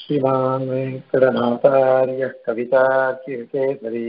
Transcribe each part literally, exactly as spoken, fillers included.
श्रीमान् वेङ्कटनाथार्यः कवितार्किकेसरी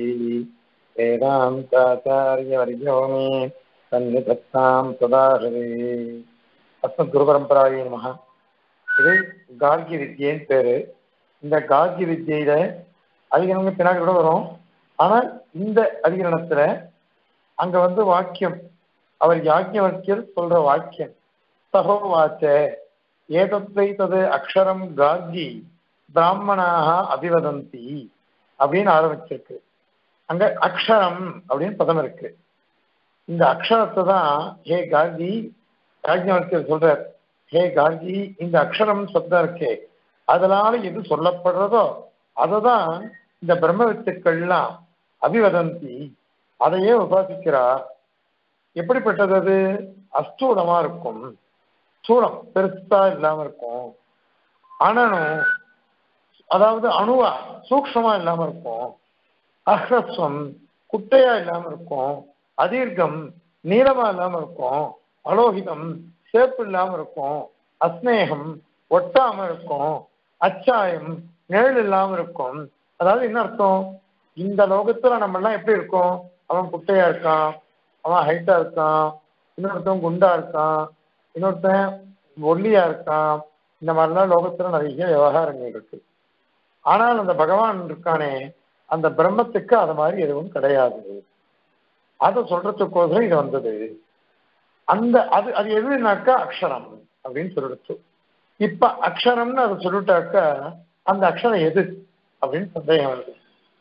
वेदान्ताचार्यवर्यो मे सन्निधत्तां सदा हृदि अस्मद्गुरुपरम्परायै नमः. இது கார்கி வித்யன்னு பேரு. இந்த கார்கி வித்யில அதிகரணம் பின்னாடி கூட வரும். ஆனால் இந்த அதிகரணத்துல அங்க வந்து வாக்கியம், அவர் யாஜ்ஞவல்க்யர் சொல்ற வாக்கியம் சகோ வாச்ச ஏதத்வை தது அக்ஷரம் கார்கி பிராமணாக அபிவதந்தி அப்படின்னு ஆரம்பிச்சிருக்கு. அங்க அக்ஷரம் அப்படின்னு பதம் இருக்கு. இந்த அக்ஷரத்தை தான் ஹே கார்கி யாஜ்ஞவல்க்யர் சொல்றார். ஹே கார்கி, இந்த அக்ஷரம் சப்தம் இருக்கே, அதனால எது சொல்லப்படுறதோ அததான் இந்த பிரம்ம வித்துக்கள்லாம் அபிவதந்தி, அதையே உபாசிக்கிறா. எப்படிப்பட்டது அது? அஸ்தூலமா இருக்கும், ஸ்தூலம் பெருசா இல்லாம இருக்கும். அணனும் அதாவது அணுவா சூக்ஷமா இல்லாம இருக்கும். அஹ்ரஸ்வம் குட்டையா இல்லாம இருக்கும். அதீர்க்கம் நீளமா இல்லாம இருக்கும். அலோகிதம் சேப்பு இல்லாம இருக்கும். அஸ்நேகம் ஒட்டாம இருக்கும். அச்சாயம் நிழல் இல்லாம இருக்கும். அதாவது என்ன அர்த்தம்? இந்த லோகத்துல நம்ம எல்லாம் எப்படி இருக்கோம்? அவன் குட்டையா இருக்கான், அவன் ஹைட்டா இருக்கான், இன்னொருத்தன் குண்டா இருக்கான், இன்னொருத்தன் ஒல்லியா இருக்கான். இந்த மாதிரிலாம் லோகத்துல நிறைய விவகாரங்கள் இருக்கு. ஆனால் அந்த பகவான் இருக்கானே, அந்த பிரம்மத்துக்கு அது மாதிரி எதுவும் கிடையாது. அதை சொல்றதுக்கோசரம் இது வந்தது. அந்த அது அது எதுனாக்கா அக்ஷரம் அப்படின்னு சொல்லிடுச்சு. இப்ப அக்ஷரம்னு அதை சொல்லிட்டாக்கா அந்த அக்ஷரம் எது அப்படின்னு சந்தேகம் வருது.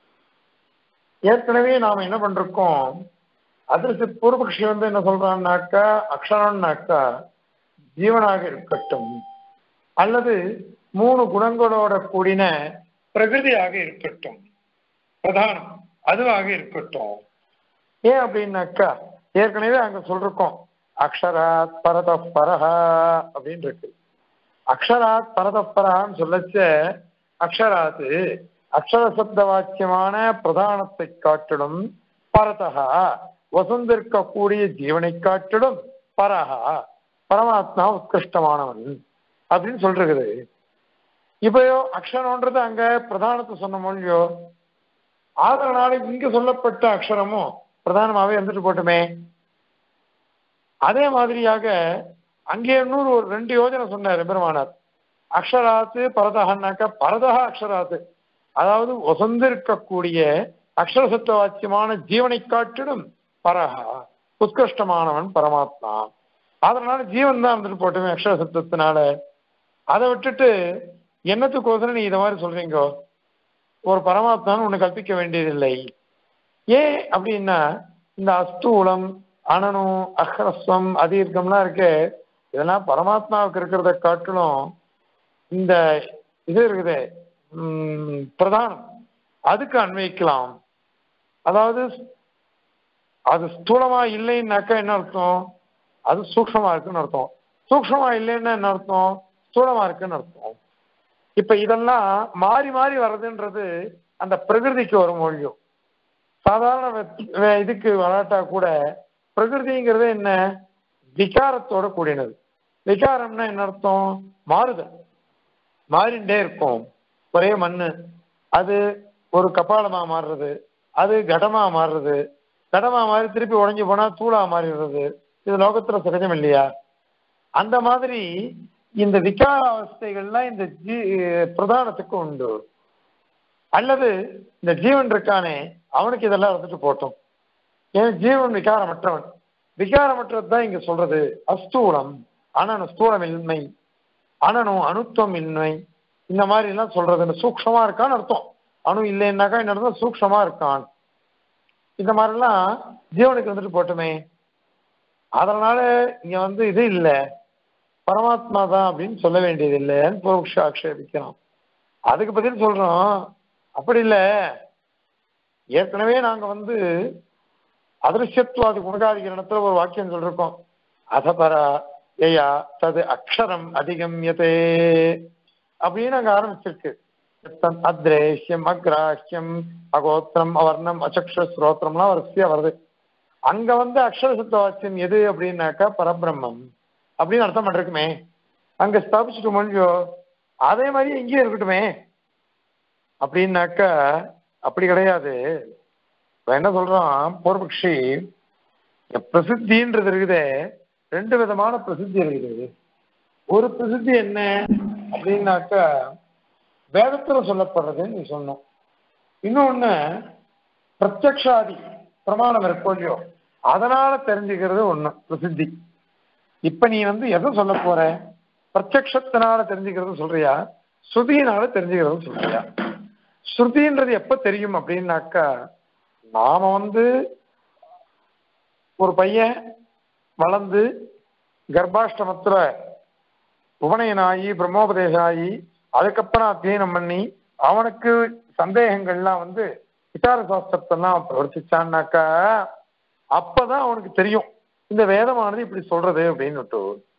ஏற்கனவே நாம என்ன பண்றோம், அதற்கு பூர்வபக்ஷி வந்து என்ன சொல்றான்னாக்கா அக்ஷரம்னாக்கா ஜீவனாக இருக்கட்டும் அல்லது மூணு குணங்களோட கூடின பிரகிருதியாக இருக்கட்டும், பிரதானம் அதுவாக இருக்கட்டும். ஏன் அப்படின்னாக்கா ஏற்கனவே அங்க சொல்றோம் அக்ஷராத் பரத பரஹா அப்படின்னு இருக்கு. அக்ஷராத் பரத பரஹான்னு சொல்லச்ச அக்ஷராத்து அக்ஷர சப்த வாக்கியமான பிரதானத்தை காட்டிடும், பரதகா வசந்திருக்கக்கூடிய ஜீவனை காட்டிடும், பரஹா பரமாத்மா உத்கிருஷ்டமானவன் அப்படின்னு சொல்றது. இப்பயோ அக்ஷரம்ன்றது அங்க பிரதானத்தை சொன்ன மொழியோ, அதனால இங்க சொல்லப்பட்ட அக்ஷரமும் பிரதானமாவே இருந்துட்டு போட்டுமே. அதே மாதிரியாக அங்கே இன்னொரு ஒரு ரெண்டு யோஜனை சொன்னார் பெருமானார். அக்ஷராத்து பரதகன்னாக்கா பரதகா அக்ஷராத்து, அதாவது வசந்திருக்கக்கூடிய அக்ஷர சப்த வாக்கியமான ஜீவனை காட்டிடும் பரஹா உத்கிருஷ்டமானவன் பரமாத்மா. அதனால ஜீவன் தான் வந்துட்டு போட்டுமே அக்ஷர சப்தத்தினால. அதை விட்டுட்டு என்னத்துக்கோசரம் நீ இதை மாதிரி சொல்றீங்க? ஒரு பரமாத்மான்னு ஒண்ணு கற்பிக்க வேண்டியதில்லை. ஏன் அப்படின்னா இந்த அஸ்தூலம் அனனு அஹ்ரஸ்வம் அதீர்க்கம்லாம் இருக்கு, இதெல்லாம் பரமாத்மாவுக்கு இருக்கிறத காட்டிலும் இந்த இது இருக்குது உம் பிரதானம், அதுக்கு அன்வைக்கலாம். அதாவது அது ஸ்தூலமா இல்லைன்னாக்கா என்ன அர்த்தம்? அது சூக்ஷமா இருக்குன்னு அர்த்தம். சூக்ஷமா இல்லைன்னா என்ன அர்த்தம்? ஸ்தூலமா இருக்குன்னு அர்த்தம். இப்ப இதெல்லாம் மாறி மாறி வர்றதுன்றது அந்த பிரகிருதிக்கு ஒரு மொழியும். சாதாரண இதுக்கு வராட்டா கூட பிரகிருதிங்கிறது என்ன? விகாரத்தோட கூடினது. விகாரம்னா என்ன அர்த்தம்? மாறுதல், மாறிண்டே இருக்கும். ஒரே மண்ணு அது ஒரு கபாலமா மாறுறது, அது கடமா மாறுறது, கடமா மாறி திருப்பி உடைஞ்சு போனா தூளா மாறிடுறது. இது லோகத்துல சகஜம் இல்லையா? அந்த மாதிரி இந்த விகார அவஸ்தைகள்லாம் இந்த ஜீ பிரதானத்துக்கு உண்டு. அல்லது இந்த ஜீவன் இருக்கானே அவனுக்கு இதெல்லாம் வந்துட்டு போட்டோம். ஏன் ஜீவன் விகாரமற்றவன். விகாரமற்றது தான் இங்க சொல்றது அஸ்தூலம் அனனு ஸ்தூலமின்மை, அனனு அணுத்துவம் இன்மை, இந்த மாதிரி எல்லாம் சொல்றது. சூக்ஷமா இருக்கான்னு அர்த்தம். அணு இல்லைன்னாக்கா என்ன அர்த்தம்? சூக்ஷமா இருக்கான். இந்த மாதிரிலாம் ஜீவனுக்கு வந்துட்டு போட்டுமே. அதனால இங்க வந்து இது இல்லை, பரமாத்மா தான் அப்படின்னு சொல்ல வேண்டியது இல்லைன்னு பூர்வபக்ஷி ஆக்ஷேபிக்கிறோம். அதுக்கு பதில் சொல்றோம், அப்படி இல்லை. ஏற்கனவே நாங்க வந்து அதிருஷ்யத்வாதி குணகாதிகரணத்துல ஒரு வாக்கியம் சொல்லிருக்கோம். அதபரா ஏயா தது அக்ஷரம் அதிகம்யதே அப்படின்னு அங்க ஆரம்பிச்சிருக்கு. அத்ரேஷ்யம் அக்ராஹ்யம் அகோத்திரம் அவர்ணம் அச்சக்ஷ ஸ்ரோத்திரம்லாம் வரிசையா வருது. அங்க வந்து அக்ஷர சப்த வாக்கியம் எது அப்படின்னாக்கா பரபிரம்மம் அப்படின்னு அர்த்தம் பண்ணிருக்குமே. அங்க ஸ்தாபிச்சுட்டு மொழியோ அதே மாதிரி இங்கேயும் இருக்கட்டுமே அப்படின்னாக்கா அப்படி கிடையாது. இப்ப என்ன சொல்றான் பூர்வபக்ஷி, பிரசித்தின்றது இருக்குதே, ரெண்டு விதமான பிரசித்தி இருக்குது. ஒரு பிரசித்தி என்ன அப்படின்னாக்கா வேதத்துல சொல்லப்படுறதுன்னு நீ சொன்னோம். இன்னொன்னு பிரத்யக்ஷாதி பிரமாணம் இருக்கோ அதனால தெரிஞ்சுக்கிறது ஒண்ணு பிரசித்தி. இப்ப நீ வந்து எதை சொல்ல போற? பிரத்யக்ஷத்தினால தெரிஞ்சுக்கிறது சொல்றியா, ஸ்ருதியினால தெரிஞ்சுக்கிறது சொல்றியா? ஸ்ருதின்றது எப்ப தெரியும் அப்படின்னாக்கா, நாம வந்து ஒரு பையன் வளர்ந்து கர்ப்பாஷ்டமத்துல உபநயனாகி பிரம்மோபதேசம் ஆகி அதுக்கப்புறம் அத்தியனம் பண்ணி அவனுக்கு சந்தேகங்கள்லாம் வந்து விசார சாஸ்திரத்தெல்லாம் பிரவர்த்திச்சான்னாக்கா அப்பதான் அவனுக்கு தெரியும் இந்த வேதமானது இப்படி சொல்றது அப்படின்னு.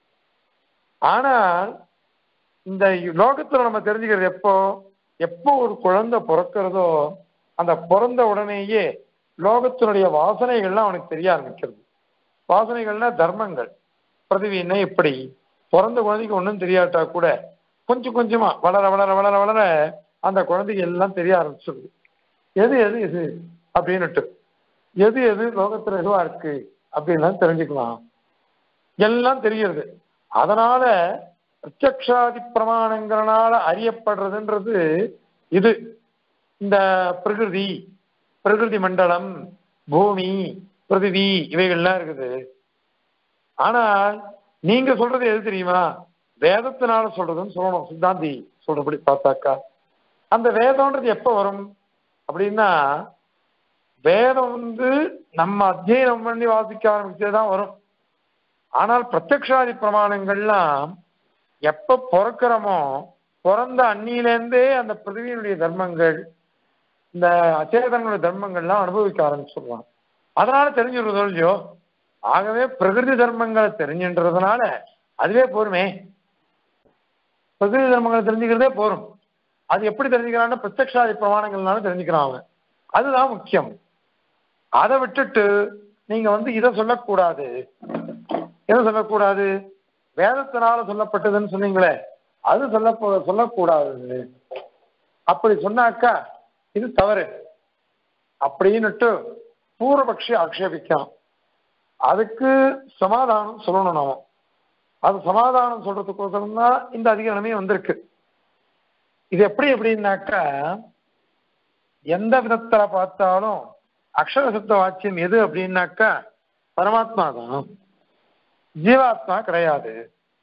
ஆனால் இந்த லோகத்துல நம்ம தெரிஞ்சுக்கிறது எப்போ, எப்போ ஒரு குழந்தை பிறக்கிறதோ அந்த பிறந்த உடனேயே லோகத்தினுடைய வாசனைகள்லாம் அவனுக்கு தெரிய ஆரம்பிக்கிறது. வாசனைகள்னா தர்மங்கள். பிரதிவினை இப்படி பிறந்த குழந்தைக்கு ஒன்றும் தெரியாட்டா கூட கொஞ்சம் கொஞ்சமா வளர வளர வளர வளர அந்த குழந்தைக்கு எல்லாம் தெரிய ஆரம்பிச்சிருது. எது எது எது அப்படின்னுட்டு எது எது லோகத்துல எதுவா இருக்கு அப்படின்லாம் தெரிஞ்சுக்கலாம், எல்லாம் தெரிகிறது. அதனால பிரத்யக்ஷாதி பிரமாணங்களால அறியப்படுறதுன்றது இது. இந்த பிரகிருதி பிரகிருதி மண்டலம் பூமி பிருத்திவி இவைகள்லாம் இருக்குது. ஆனால் நீங்க சொல்றது எது தெரியுமா? வேதத்தினால சொல்றதுன்னு சொல்லணும். சித்தாந்தி சொல்றபடி பார்த்தாக்கா அந்த வேதம்ன்றது எப்ப வரும் அப்படின்னா, வேதம் வந்து நம்ம அத்தியனம் பண்ணி வாசிக்க ஆரம்பிச்சதுதான் வரும். ஆனால் பிரத்யக்ஷாதி பிரமாணங்கள்லாம் எப்ப பிறக்கிறோமோ பிறந்த அன்னியிலேருந்தே அந்த பிருத்திவியினுடைய தர்மங்கள் இந்த அச்சேதனுடைய தர்மங்கள்லாம் அனுபவிக்க ஆரம்பிச்சிடுவான். அதனால தெரிஞ்சுடுறதோ இல்லையோ. ஆகவே பிரகிருதி தர்மங்களை தெரிஞ்சுன்றதுனால அதுவே போருமே. பிரகிருதி தர்மங்களை தெரிஞ்சுக்கிறதே போரும். அது எப்படி தெரிஞ்சுக்கிறான்னா பிரத்யக்ஷாதி பிரமாணங்கள்னால தெரிஞ்சுக்கிறான் அவன். அதுதான் முக்கியம். அதை விட்டுட்டு நீங்க வந்து இதை சொல்லக்கூடாது. எதை சொல்லக்கூடாது? வேதத்தினால சொல்லப்பட்டதுன்னு சொன்னீங்களே அது சொல்ல சொல்லக்கூடாது. அப்படி சொன்னாக்கா இது தவறு அப்படின்னுட்டு பூர்வபக்ஷி ஆக்ஷேபிக்கலாம். அதுக்கு சமாதானம் சொல்லணும். நாம அது சமாதானம் சொல்றதுக்கோசரம் தான் இந்த அதிகாரமே வந்திருக்கு. இது எப்படி எப்படின்னாக்கா, எந்த விதத்துல பார்த்தாலும் அக்ஷர சப்த வாக்கியம் எது அப்படின்னாக்கா பரமாத்மா தான், ஜீவாத்மா கிடையாது,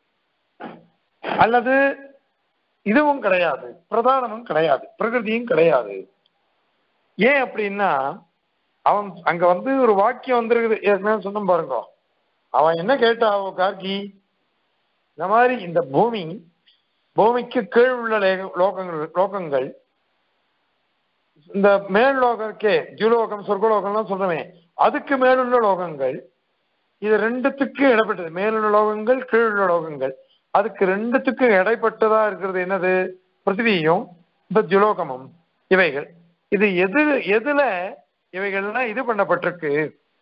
அல்லது இதுவும் கிடையாது, பிரதானமும் கிடையாது, பிரகிருதியும் கிடையாது. ஏன் அப்படின்னா அவன் அங்க வந்து ஒரு வாக்கியம் வந்திருக்குது. ஏற்கனவே சொன்ன பாருங்க, அவன் என்ன கேட்டா கார்கி, இந்த மாதிரி இந்த பூமி பூமிக்கு கீழ் உள்ள லோகங்கள் லோகங்கள் இந்த மேல் லோகக்கே ஜுலோகம் சொர்க்கலோகம்லாம் சொல்றேன், அதுக்கு மேலுள்ள லோகங்கள் இது ரெண்டுத்துக்கு இடைப்பட்டது. மேலுள்ள லோகங்கள் கீழுள்ள லோகங்கள் அதுக்கு ரெண்டுத்துக்கு இடைப்பட்டதா இருக்கிறது என்னது? பிருத்திவியும் இந்த ஜுலோகமும் இவைகள். இது எது எதுல இவைகள்லாம் இது பண்ணப்பட்டிருக்கு,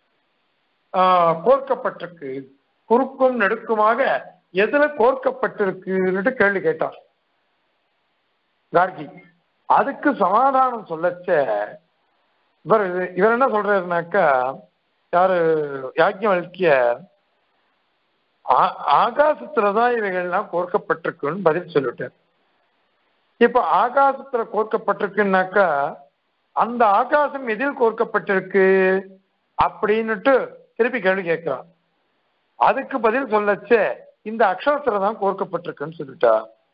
ஆஹ் கோர்க்கப்பட்டிருக்கு, குறுக்கும் நெடுக்குமாக எதுல கோர்க்கப்பட்டிருக்குன்னு கேள்வி கேட்டான் கார்கி. அதுக்கு சமாதானம் சொல்லச்ச இவர் இவர் என்ன சொல்றாருனாக்கா, யாரு யாஜ்ஞவல்கிய ஆகாசத்துலதான் இவைகள்லாம் கோர்க்கப்பட்டிருக்குன்னு பதில் சொல்லிட்டார். இப்ப ஆகாசத்துல கோர்க்கப்பட்டிருக்குன்னாக்கா அந்த ஆகாசம் எதில் கோர்க்கப்பட்டிருக்கு அப்படின்னுட்டு திருப்பி கேள்வி கேட்கிறான். அதுக்கு பதில் சொல்லச்ச இந்த அக்ஷரத்துலதான் கோர்க்கப்பட்டிருக்குன்னு சொல்லிட்டா.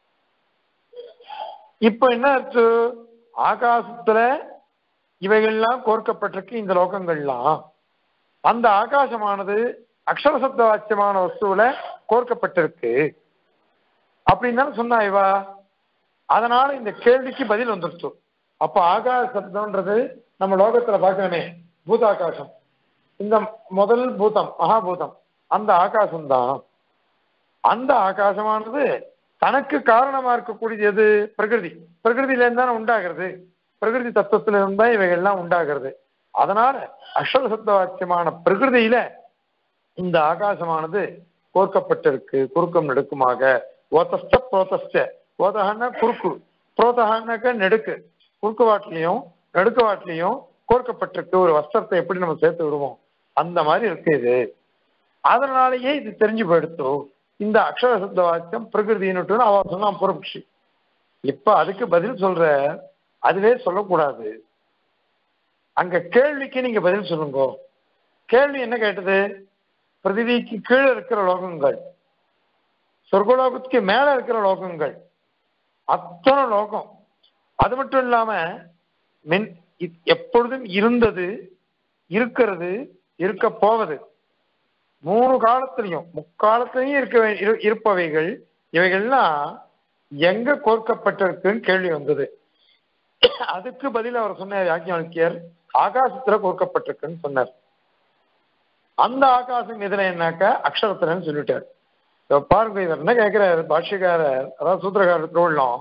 இப்ப என்ன ஆச்சு? ஆகாசத்துல இவைகள்லாம் கோர்க்கப்பட்டிருக்கு இந்த லோகங்கள்லாம். அந்த ஆகாசமானது அக்ஷர சப்த வாக்கியமான வஸ்துவில கோர்க்கப்பட்டிருக்கு அப்படின்னு தானே சொன்னா இவா. அதனால இந்த கேள்விக்கு பதில் வந்துருச்சு. அப்ப ஆகாச சப்தம்ன்றது நம்ம லோகத்துல பார்க்கணுமே, பூதாகாசம், இந்த முதல் பூதம் மகாபூதம் அந்த ஆகாசம்தான். அந்த ஆகாசமானது தனக்கு காரணமா இருக்கக்கூடியது எது? பிரகிருதி. பிரகிருதியில இருந்தானே உண்டாகிறது, பிரகிருதி தத்துவத்தில இருந்தா இவைகள்லாம் உண்டாகிறது. அதனால அக்ஷர சப்த வாக்கியமான பிரகிருதியில இந்த ஆகாசமானது கோர்க்கப்பட்டிருக்கு குறுக்கம் நெடுக்குமாக. ஓதஸ்ட புரோதஸ்ட ஓதகன்னா குறுக்கு, புரோதகன்னாக்க நெடுக்கு, குறுக்கு வாட்டிலையும் நடுக்கு வாட்டிலையும் கோர்க்கப்பட்டிருக்கு ஒரு வஸ்திரத்தை எப்படி நம்ம சேர்த்து விடுவோம் அந்த மாதிரி இருக்கு இது. அதனாலேயே இது தெரிஞ்சு போயிடுத்து இந்த அக்ஷர சப்த வாக்கியம் பிரகிருதின்னு அவ சொன்னான் பூர்வபக்ஷி. இப்ப அதுக்கு பதில் சொல்ற, அதுவே சொல்லக்கூடாது. அங்க கேள்விக்கு நீங்க பதில் சொல்லுங்க. கேள்வி என்ன கேட்டது? பிருத்திவிக்கு கீழே இருக்கிற லோகங்கள், சொர்க்கலோகத்துக்கு மேல இருக்கிற லோகங்கள், அத்தனை லோகம், அது மட்டும் இல்லாம மின் எப்பொழுதும் இருந்தது, இருக்கிறது, இருக்க போவது, மூணு காலத்திலையும் முக்காலத்திலையும் இருக்க இருப்பவைகள் இவைகள்லாம் எங்க கோர்க்கப்பட்டிருக்குன்னு கேள்வி வந்தது. அதுக்கு பதில் அவர் சொன்னார் யாக்ஞவல்கியர், ஆகாசத்துல கோர்க்கப்பட்டிருக்குன்னு சொன்னார். அந்த ஆகாசம் எதுல என்னாக்க அக்ஷரத்துலன்னு சொல்லிட்டார். பாருங்க இவர் என்ன கேட்கிறார் பாஷ்யக்காரர், அதாவது சூத்திரக்காரர் திருவள்ளம்,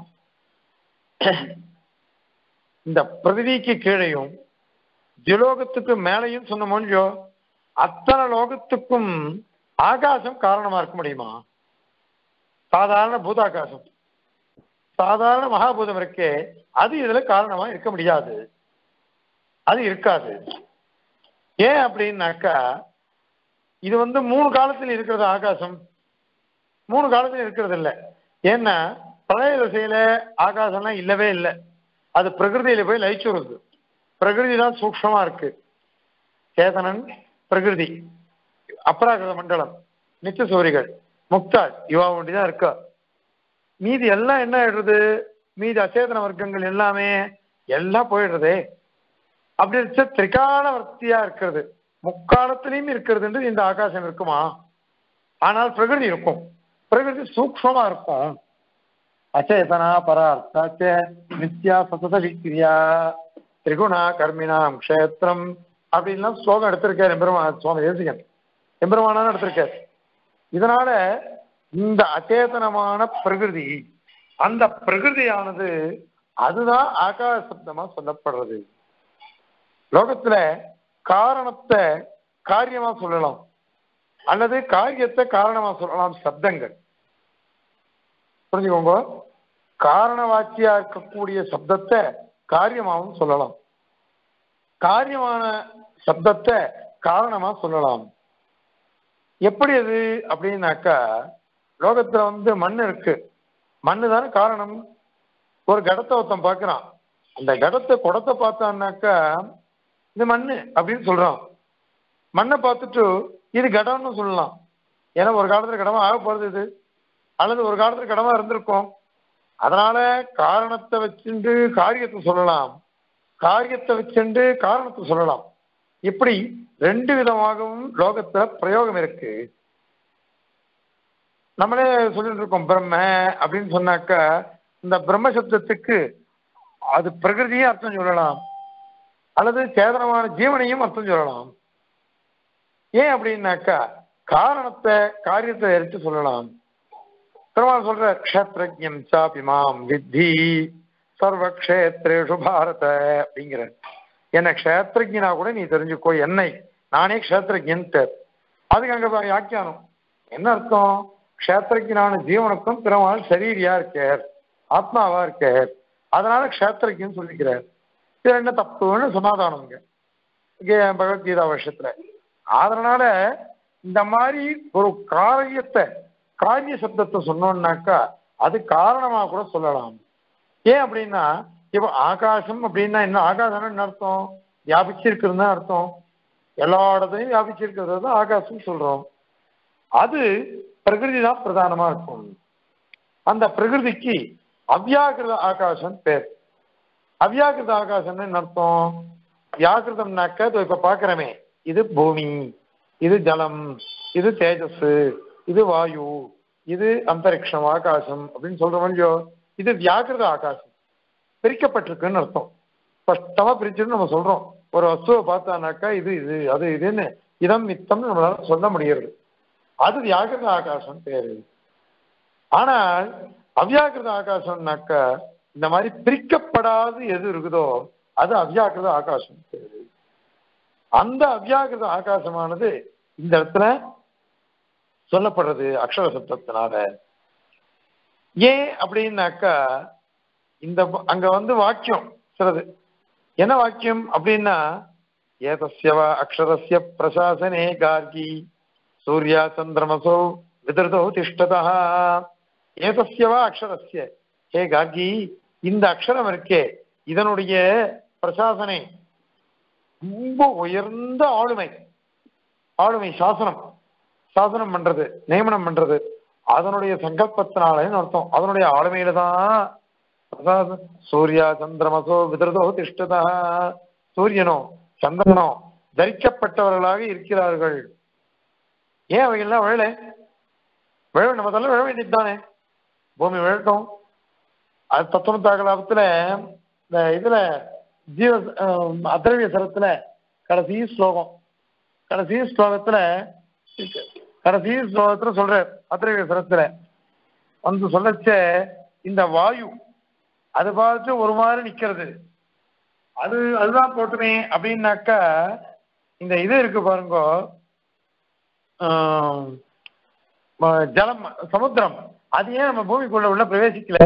இந்த பிரதிவிக்கு கீழையும் திலோகத்துக்கு மேலையும் சொன்ன மொழியோ அத்தனை லோகத்துக்கும் ஆகாசம் காரணமா இருக்க முடியுமா? சாதாரண பூதாகாசம், சாதாரண மகாபூதம் இருக்கே, அது இதுல காரணமா இருக்க முடியாது, அது இருக்காது. ஏன் அப்படின்னாக்கா இது வந்து மூணு காலத்தில் இருக்கிறது ஆகாசம், மூணு காலத்தில் இருக்கிறது இல்லை. ஏன்னா பிரளய திசையில ஆகாசம்லாம் இல்லவே இல்லை, அது பிரகிருதியில போய் லயிச்சுருது. பிரகிருதி தான் சூக்ஷமா இருக்கு. சேதனன் பிரகிருதி, அப்ராகிருத மண்டலம், நித்திய சூரிகள், முக்தாள், இவா ஒண்டிதான் இருக்கா. மீதி எல்லாம் என்ன ஆயிடுறது? மீதி அச்சேதன வர்க்கங்கள் எல்லாமே எல்லாம் போயிடுறதே. அப்படி இருக்க திரிகால வர்த்தியா இருக்கிறது, முக்காலத்திலையும் இருக்கிறது இந்த ஆகாசம் இருக்குமா? ஆனால் பிரகிருதி இருக்கும், பிரகிருதி சூக்ஷமா இருக்கும். அச்சேதனா பரார்த்தாச்ச நித்யா சதத விக்ரியா திரிகுணா கர்மினாம் க்ஷேத்திரம் அப்படின்லாம் ஸ்லோகம் எடுத்திருக்கார் எம்பெருமான் சுவாமி தேசிகன், எம்பெருமானான்னு எடுத்திருக்கார். இதனால இந்த அச்சேதனமான பிரகிருதி, அந்த பிரகிருதியானது அதுதான் ஆகாச சப்தமா சொல்லப்படுறது. லோகத்துல காரணத்தை காரியமா சொல்லலாம், அல்லது காரியத்தை காரணமா சொல்லலாம். சப்தங்கள் புரிஞ்சுக்கோங்க, காரண வாக்கியா இருக்கக்கூடிய சப்தத்தை காரியமாகவும் சொல்லலாம், காரியமான சப்தத்தை காரணமா சொல்லலாம். எப்படி அது அப்படின்னாக்கா, லோகத்துல வந்து மண் இருக்கு, மண்ணு தானே காரணம். ஒரு கடத்தை ஒருத்தன் பார்க்கிறான், அந்த கடத்தை குடத்தை பார்த்தான்னாக்கா இது மண்ணு அப்படின்னு சொல்றான். மண்ணை பார்த்துட்டு இது கடம்னு சொல்லலாம், ஏன்னா ஒரு காலத்துல கடமா ஆக போறது இது, அல்லது ஒரு காலத்துல கடமா இருந்திருக்கும். அதனால காரணத்தை வச்சுண்டு காரியத்தை சொல்லலாம், காரியத்தை வச்சுண்டு காரணத்தை சொல்லலாம். இப்படி ரெண்டு விதமாகவும் லோகத்துல பிரயோகம் இருக்கு. நம்மளே சொல்லிட்டு இருக்கோம் பிரம்ம அப்படின்னு சொன்னாக்கா, இந்த பிரம்ம சப்தத்துக்கு அது பிரகிருதியும் அர்த்தம் சொல்லலாம், அல்லது சேதனமான ஜீவனையும் அர்த்தம் சொல்லலாம். ஏன் அப்படின்னாக்கா காரணத்தை காரியத்தை எடுத்து சொல்லலாம். பெருமாள் சொல்ற க்ஷேத்ரஜ்ஞம் சாபிமாம் வித்தி சர்வக்ஷேத்ரேஷு பாரத அப்படிங்கிற, என்ன க்ஷேத்ரஜ்ஞனா கூட நீ தெரிஞ்சுக்கோ, என்னை நானே க்ஷேத்ரஜ்ஞன். அதுக்கு அங்க வியாக்கியானம் என்ன அர்த்தம்? க்ஷேத்ரஜ்ஞனான ஜீவனுக்கும் பெருமாள் சரீரியா இருக்கார், ஆத்மாவா இருக்கார், அதனால க்ஷேத்ரஜ்ஞன் சொல்லிக்கிறார். இது என்ன தப்புன்னு சமாதானங்க பகவத்கீதா வருஷத்துல. அதனால இந்த மாதிரி ஒரு காரியத்தை காரிய சப்தத்தை சொன்னோம்னாக்கா அது காரணமா கூட சொல்லலாம். ஏன் அப்படின்னா, இப்போ ஆகாசம் அப்படின்னா என்ன? ஆகாசம்னு என்ன அர்த்தம்? வியாபிச்சிருக்கிறது தான் அர்த்தம். எல்லா இடத்தையும் வியாபிச்சிருக்கிறது தான் ஆகாசம் சொல்றோம். அது பிரகிருதி தான் பிரதானமா இருக்கும். அந்த பிரகிருதிக்கு அவ்யாகிருத ஆகாசம் பேர். அவ்யாகிருத ஆகாசம்னு என்ன அர்த்தம்? வியாகிருதம்னாக்க இப்ப பாக்குறமே, இது பூமி, இது ஜலம், இது தேஜஸ், இது வாயு, இது அந்தரிக்ஷம் ஆகாசம் அப்படின்னு சொல்றோம் இல்லையோ, இது வியாகிருத ஆகாசம், பிரிக்கப்பட்டிருக்குன்னு அர்த்தம். ஸ்பஷ்டமா பிரிச்சுன்னு நம்ம சொல்றோம். ஒரு வஸ்துவை பார்த்தானாக்கா இது இது அது இதுன்னு இதம் மித்தம்னு நம்மளால சொல்ல முடியாது. அது வியாகிருத ஆகாசம் பேரு. ஆனால் அவ்யாகிருத ஆகாசம்னாக்கா இந்த மாதிரி பிரிக்கப்படாது எது இருக்குதோ அது அவ்யாகிருத ஆகாசம் பேரு. அந்த அவ்யாகிருத ஆகாசமானது இந்த இடத்துல சொல்லப்படுறது அக்ஷர சப்தத்தினால. ஏன் அப்படின்னாக்கா இந்த அங்க வந்து வாக்கியம் சிலது என்ன வாக்கியம் அப்படின்னா ஏதஸ்யவா அக்ஷரஸ்ய பிரசாசனே கார்கி சூர்யா சந்திரமசோ விதிருதோ திஷ்டதா ஏதஸ்யவா அக்ஷரஸ்ய ஹே கார்கி இந்த அக்ஷரம் இருக்கே இதனுடைய பிரசாசனை ரொம்ப உயர்ந்த ஆளுமை ஆளுமை சாசனம் சாசனம் பண்றது நியமனம் பண்றது அதனுடைய சங்கல்பத்தினாலேன்னு அர்த்தம் அதனுடைய ஆளுமையில தான் சூர்யா சந்திரமசோ விதிருதோ திஷ்டதா சூரியனோ சந்திரனோ தரிக்கப்பட்டவர்களாக இருக்கிறார்கள் ஏன் அவைகள்லாம் விழல விழ நம்ம தள்ள விழ வேண்டியதுதானே பூமி விழட்டும் அது பத்தொன்பதாம் லாபத்துல இந்த இதுல ஜீவ அதர்விய சரத்துல கடைசி ஸ்லோகம் கடைசி ஸ்லோகத்துல கடைசி ஸ்லோகத்துல சொல்ற அதர்விய சரத்துல வந்து சொல்லச்ச இந்த வாயு அது பார்த்து ஒரு மாதிரி நிக்கிறது அது அதுதான் போட்டுமே அப்படின்னாக்கா இந்த இது இருக்கு பாருங்க ஜலம் சமுத்திரம் அது ஏன் நம்ம பூமிக்குள்ள உள்ள பிரவேசிக்கல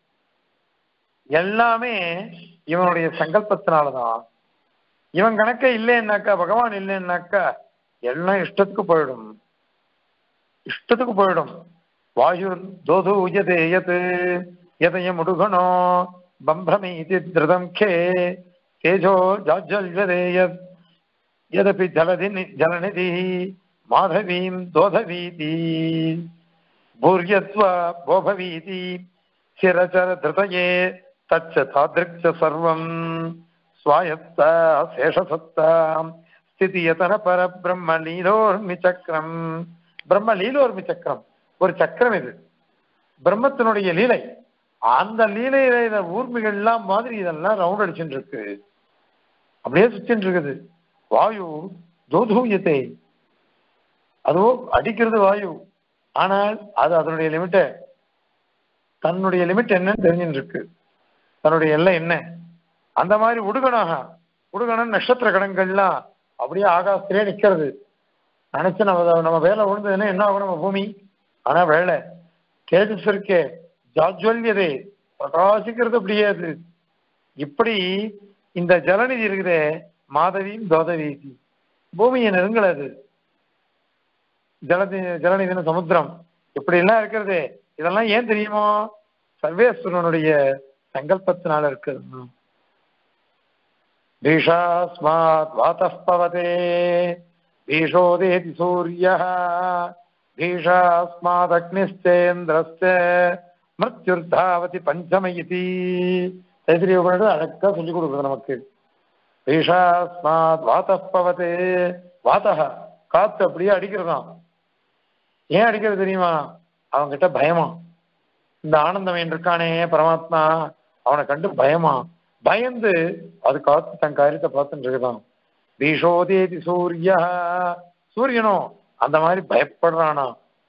எல்லாமே இவனுடைய சங்கல்பத்தினாலதான் இவன் கணக்க இல்லைன்னாக்கா பகவான் இல்லைன்னாக்கா எல்லாம் இஷ்டத்துக்கு போயிடும் இஷ்டத்துக்கு போயிடும் வாயு தோது உயதே யத் யதய முடுகணோ பம்பிரமீதி திருதம் கே தேஜோ ஜாஜ்ஜல்யதே யத் யதபி ஜலதி ஜலநிதி மாதவீம் தோதவீதி பூர்யத்வா போபவீதி சிரச்சர திருதயே தச்ச தாத்ருக்ச சர்வம் ஸ்வாயத்த சேஷசத்தா ஸ்திதியதன பர பிரம்ம லீலோர்மி சக்கரம் பிரம்ம லீலோர்மி சக்கரம் ஒரு சக்கரம் இது பிரம்மத்தினுடைய லீலை அந்த லீலையில ஊர்மிகள் எல்லாம் மாதிரி இதெல்லாம் ரவுண்ட் அடிச்சுட்டு இருக்கு அப்படியே சுத்தின்னு இருக்குது வாயு தோதூயத்தை அதுவும் அடிக்கிறது வாயு ஆனால் அது அதனுடைய லிமிட்ட தன்னுடைய லிமிட் என்னன்னு தெரிஞ்சுட்டு இருக்கு தன்னுடைய எல்லை என்ன அந்த மாதிரி உடுகணாக உடுகணன் நட்சத்திர கடங்கள்லாம் அப்படியே ஆகாசத்திலே நிக்கிறது நினைச்சு நம்ம நம்ம வேலை விழுந்ததுன்னா என்ன ஆகும் நம்ம பூமி ஆனா வேலை தேஜஸ் இருக்கே ஜாஜ்வல்யதே பிரகாசிக்கிறது அப்படியே அது இப்படி இந்த ஜலநிதி இருக்குதே மாதவியும் தோதவீதி பூமியை நெருங்கல் அது ஜலதி ஜலநிதின சமுத்திரம் இப்படி எல்லாம் இருக்கிறது இதெல்லாம் ஏன் தெரியுமோ சர்வேஸ்வரனுடைய சங்கல்பத்தினால இருக்கிறது பீஷாஸ்மாத் வாதः பவதே பீஷோதேதி சூரியः பீஷாஸ்மாத் அக்னிஸ்தேந்திரஸ்ய மிருத்யுர்தாவதி பஞ்சம இதி தைத்திரிய உபநிடதம் அழகா சொல்லிக் கொடுக்குறது நமக்கு பீஷாஸ்மாத் வாதः பவதே வாதः காத்து அப்படியே அடிக்கிறதாம் ஏன் அடிக்கிறது தெரியுமா அவன்கிட்ட பயமா இந்த ஆனந்தமயன் இருக்கானே பரமாத்மா அவனை கண்டு பயமா பயந்து அது காத்து தன் காரியத்தை பார்த்துட்டு இருக்குதான் பீஷோதேதி சூரிய சூரியனோ அந்த மாதிரி பயப்படுறானா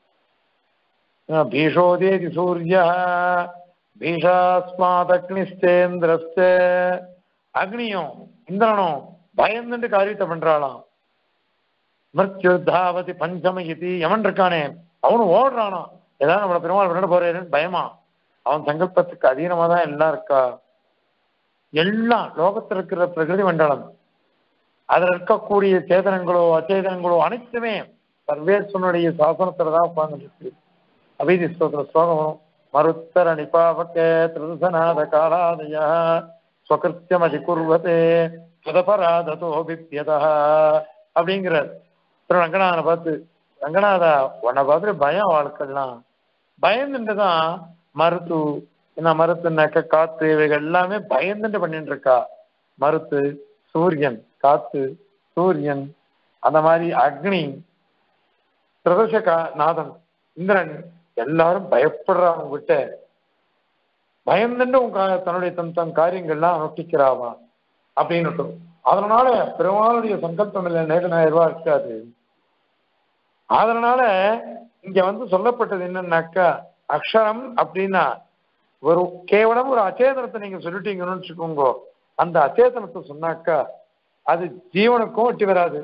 பீஷோதேதி சூரிய பீஷாஸ்மாத் அக்னிஸ்தேந்திரஸ்ய அக்னியும் இந்திரனும் பயந்துட்டு காரியத்தை பண்றாளாம் மிருத்யுர்தாவதி பஞ்சம இதி எவன் இருக்கானே அவனும் ஓடுறானா ஏதாவது நம்மள பெருமாள் விளையாட போறேன்னு பயமா அவன் சங்கல்பத்துக்கு அதீனமா தான் எல்லாம் இருக்கா எல்லாம் லோகத்தில் இருக்கிற பிரகிருதி மண்டலம் அதுல இருக்கக்கூடிய சேதனங்களோ அச்சேதனங்களோ அனைத்துமே சர்வேஸ்வனுடைய சாசனத்துலதான் உட்கார்ந்து இருக்கு அபீதி ஸ்தோத்திர ஸ்லோகம் மருத்தர நிபாவக்கே திருதநாத காலாதய ஸ்வகிருத்தியம் அதிகுர்வதே சுதபராததோ பிப்யதா அப்படிங்கிறார் திரு ரங்கநாதனை பார்த்து ரங்கநாதா உன்னை பார்த்து பயம் வாழ்க்கைலாம் பயந்துட்டுதான் மருத்து என்ன மருத்துனாக்க காத்து இவைகள் எல்லாமே பயந்துட்டு பண்ணிட்டு இருக்கா மருத்து சூரியன் காத்து சூரியன் அந்த மாதிரி அக்னி பிரதர்ஷகா நாதன் இந்திரன் எல்லாரும் பயப்படுறாங்க கிட்ட பயந்துட்டு உன் தன்னுடைய தன் தன் காரியங்கள்லாம் அனுஷ்டிக்கிறாவா அப்படின்னு அதனால பெருமாளுடைய சங்கல்பம் இல்லை நேரநாயிரம் ரூபாய் இருக்காது அதனால இங்க வந்து சொல்லப்பட்டது என்னன்னாக்கா அக்ஷரம் அப்படின்னா ஒரு கேவலம் ஒரு அச்சேதனத்தை நீங்க சொல்லிட்டீங்கன்னு வச்சுக்கோங்க அந்த அச்சேதனத்தை சொன்னாக்கா அது ஜீவனுக்கும் ஒட்டி வராது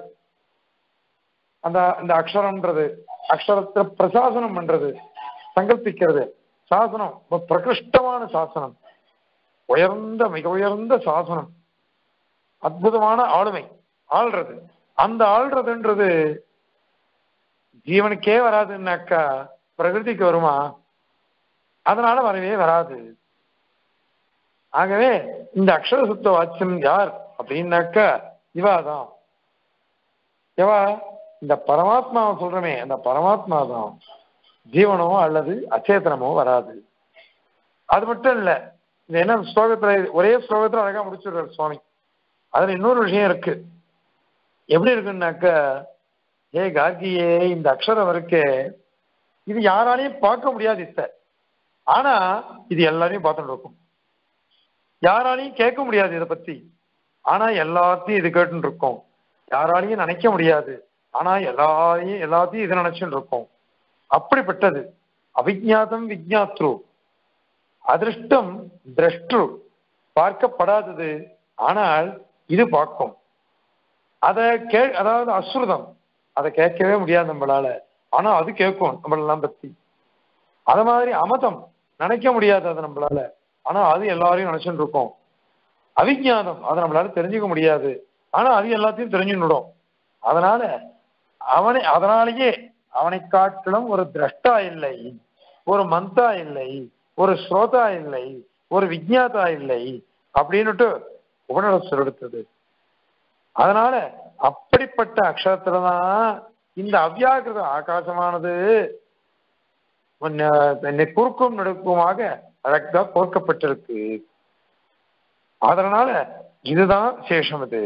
அந்த அந்த அக்ஷரம்ன்றது அக்ஷரத்தை பிரசாசனம் பண்றது சங்கல்பிக்கிறது சாசனம் ரொம்ப பிரகிருஷ்டமான சாசனம், உயர்ந்த மிக உயர்ந்த சாசனம், அற்புதமான ஆளுமை, ஆள்றது. அந்த ஆள்றதுன்றது ஜீவனுக்கே வராதுன்னாக்கா பிரகிருதிக்கு வருமா? அதனால வரவே வராது. ஆகவே இந்த அக்ஷர சுத்த வாச்சியம் யார் அப்படின்னாக்கா இவாதான். எவா? இந்த பரமாத்மாவை சொல்றமே அந்த பரமாத்மா தான். ஜீவனோ அல்லது அச்சேதனமோ வராது. அது மட்டும் இல்ல, இந்த என்ன ஸ்லோகத்துல ஒரே ஸ்லோகத்துல அழகா முடிச்சுடுறாரு சுவாமி. அதுல இன்னொரு விஷயம் இருக்கு. எப்படி இருக்குன்னாக்க, ஏ கார்கியே, இந்த அக்ஷரம் இருக்கு, இது யாராலையும் பார்க்க முடியாது இத்த. ஆனா இது எல்லாரையும் பார்த்துட்டு இருக்கும். யாராலையும் கேட்க முடியாது இதை பத்தி, ஆனா எல்லாத்தையும் இது கேட்டுன்னு இருக்கும். யாராலையும் நினைக்க முடியாது, ஆனா எல்லாரையும் எல்லாத்தையும் இதை நினைச்சுட்டு இருக்கும். அப்படிப்பட்டது. அவிஜாதம் விஜாத்ரு, அதிருஷ்டம் திரஷ்டு, பார்க்கப்படாதது, ஆனால் இது பார்க்கும். அதை கே அதாவது அசுரதம், அதை கேட்கவே முடியாது நம்மளால, ஆனா அது கேட்கும் நம்மளெல்லாம் பத்தி. அது மாதிரி அமதம், நினைக்க முடியாது அது நம்மளால, ஆனா அது எல்லாரையும் நினைச்சுட்டு இருக்கோம். அவிஜாதம், அதை நம்மளால தெரிஞ்சுக்க முடியாது, ஆனா அது எல்லாத்தையும் தெரிஞ்சுன்னுடும். அதனால அவனை அதனாலேயே அவனை காட்டிலும் ஒரு திரஷ்டா இல்லை, ஒரு மந்தா இல்லை, ஒரு ஸ்ரோதா இல்லை, ஒரு விஜாதா இல்லை அப்படின்னுட்டு உபநிடத்து எடுத்தது. அதனால அப்படிப்பட்ட அக்ஷரத்துலதான் இந்த அவ்யாகிருத ஆகாசமானது குறுக்கும் நடுக்குமாக அழகா கோர்க்கப்பட்டிருக்கு. அதனால இதுதான் சேஷம். இது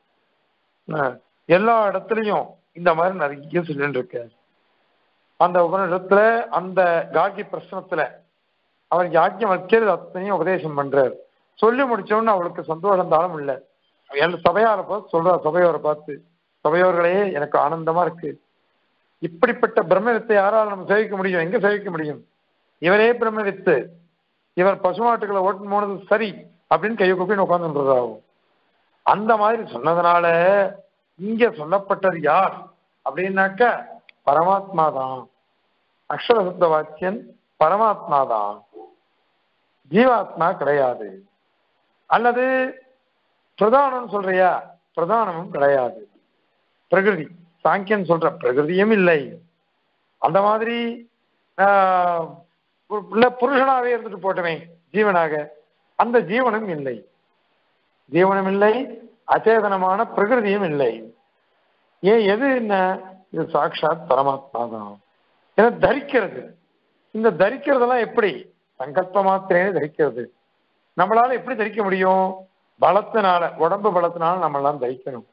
எல்லா இடத்துலையும் இந்த மாதிரி நிறைய சொல்லிட்டு இருக்க. அந்த உபநிடத்துல அந்த கார்கி பிரச்சனத்துல அவர் யாக்கியம் வைக்கிறது அத்தனையும் உபதேசம் பண்றாரு. சொல்லி முடிச்சோன்னு அவளுக்கு சந்தோஷம் தாளம் இல்லை. சபையாரை பார்த்து சொல்றார், சபையோரை பார்த்து, சபையோர்களே எனக்கு ஆனந்தமா இருக்கு. இப்படிப்பட்ட பிரம்மவித்தை யாரால் நம்ம சேவிக்க முடியும்? எங்க சேவிக்க முடியும்? இவரே பிரம்மவித்து, இவர் பசுமாட்டுக்களை ஓட்டு போனது சரி அப்படின்னு கையை கூப்பின்னு உட்காந்துருந்தாகும். அந்த மாதிரி சொன்னதுனால இங்க சொல்லப்பட்டது யார் அப்படின்னாக்க பரமாத்மா தான். அக்ஷர சுத்த வாக்கியன் பரமாத்மா தான், ஜீவாத்மா கிடையாது. அல்லது பிரதானம் சொல்றியா, பிரதானமும் கிடையாது. பிரகிருதி, சாங்கியன் சொல்ற பிரகிருதியும் இல்லை. அந்த மாதிரி ஆஹ் புருஷனாவே இருந்துட்டு போட்டமே ஜீவனாக, அந்த ஜீவனும் இல்லை. ஜீவனும் இல்லை, அச்சேதனமான பிரகிருதியும் இல்லை. ஏன் எது என்ன? இது சாட்சாத் பரமாத்மா தான். ஏன்னா தரிக்கிறது, இந்த தரிக்கிறதெல்லாம் எப்படி? சங்கல்ப மாத்திரமே தரிக்கிறது. நம்மளால எப்படி தரிக்க முடியும்? பலத்தினால, உடம்பு பலத்தினால நம்மளாம் தரிக்கணும்.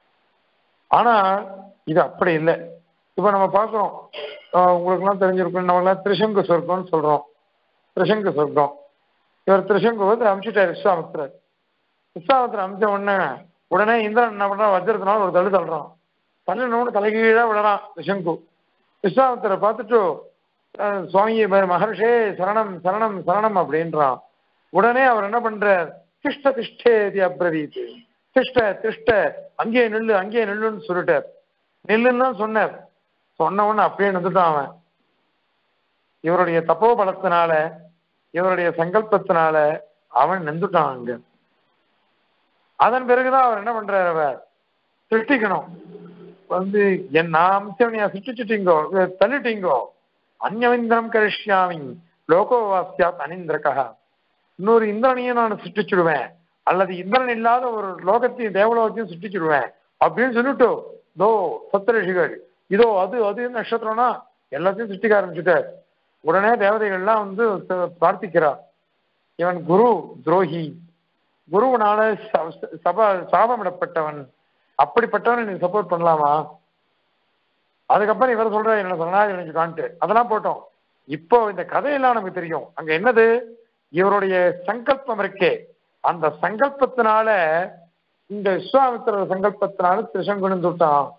ஆனா இது அப்படி இல்லை. இப்ப நம்ம பார்க்கிறோம், உங்களுக்கு எல்லாம் தெரிஞ்சிருக்கும், நம்ம எல்லாம் திரிசங்கு சொர்க்கம்னு சொல்றோம். திரிசங்கு சொர்க்கம், இவர் திரிசங்குவத்தை அமிச்சுட்டார் விஸ்வாமித்திரர். விஸ்வாமித்திரர் அமிச்ச உடனே உடனே இந்திரன் என்ன பண்றான்? வஜ்ரத்தினால ஒரு தள்ளு தள்ளுறான். தள்ளினோன்னு தலைகீழா விடறான் திரிசங்கு. விஸ்வாமித்திரரை பார்த்துட்டு சுவாமி மகர்ஷே சரணம் சரணம் சரணம் அப்படின்றான். உடனே அவர் என்ன பண்றார்? திஷ்ட திஷ்டேதி அப்ரவீத், திஷ்ட திஷ்ட, அங்கே நெல்லு அங்கே நெல்லுன்னு சொல்லிட்டார். நெல்லுன்னு தான் சொன்னார். சொன்ன உடனே அப்படியே நின்றுட்டான் அவன். இவருடைய தப்போ பலத்தினால, இவருடைய சங்கல்பத்தினால அவன் நின்றுட்டான் அங்க. அதன் பிறகுதான் அவர் என்ன பண்றாரு? அவர் சிருஷ்டிக்கணும். வந்து என் அம்சவனியா சிருஷ்டிச்சுட்டீங்கோ, தள்ளிட்டீங்கோ, அந்நியவிந்திரம் கரிஷ்யாமி லோகோவாசியாத் அனிந்திரகா, இன்னொரு இந்திரனையும் நான் சிருஷ்டிச்சுடுவேன், அல்லது இந்திரன் இல்லாத ஒரு லோகத்தையும் தேவலோகத்தையும் சிருஷ்டிச்சுடுவேன் அப்படின்னு சொல்லிட்டு, தோ சப்தரிஷிகள், இதோ அது அது நட்சத்திரம்னா எல்லாத்தையும் சிருஷ்டிக்க ஆரம்பிச்சுட்டார். உடனே தேவதைகள்லாம் வந்து பிரார்த்திக்கிறார், இவன் குரு துரோகி, குருவனால சபா சாபமிடப்பட்டவன், அப்படிப்பட்டவன் நீ சப்போர்ட் பண்ணலாமா? அதுக்கப்புறம் இவர் சொல்ற என்ன சொன்னாட்டு அதெல்லாம் போட்டோம். இப்போ இந்த கதையெல்லாம் நமக்கு தெரியும். அங்க என்னது? இவருடைய சங்கல்பம் இருக்கே, அந்த சங்கல்பத்தினால, இந்த விஸ்வாமித்திர சங்கல்பத்தினால திரிசங்குன்னு சொல்லிட்டான்.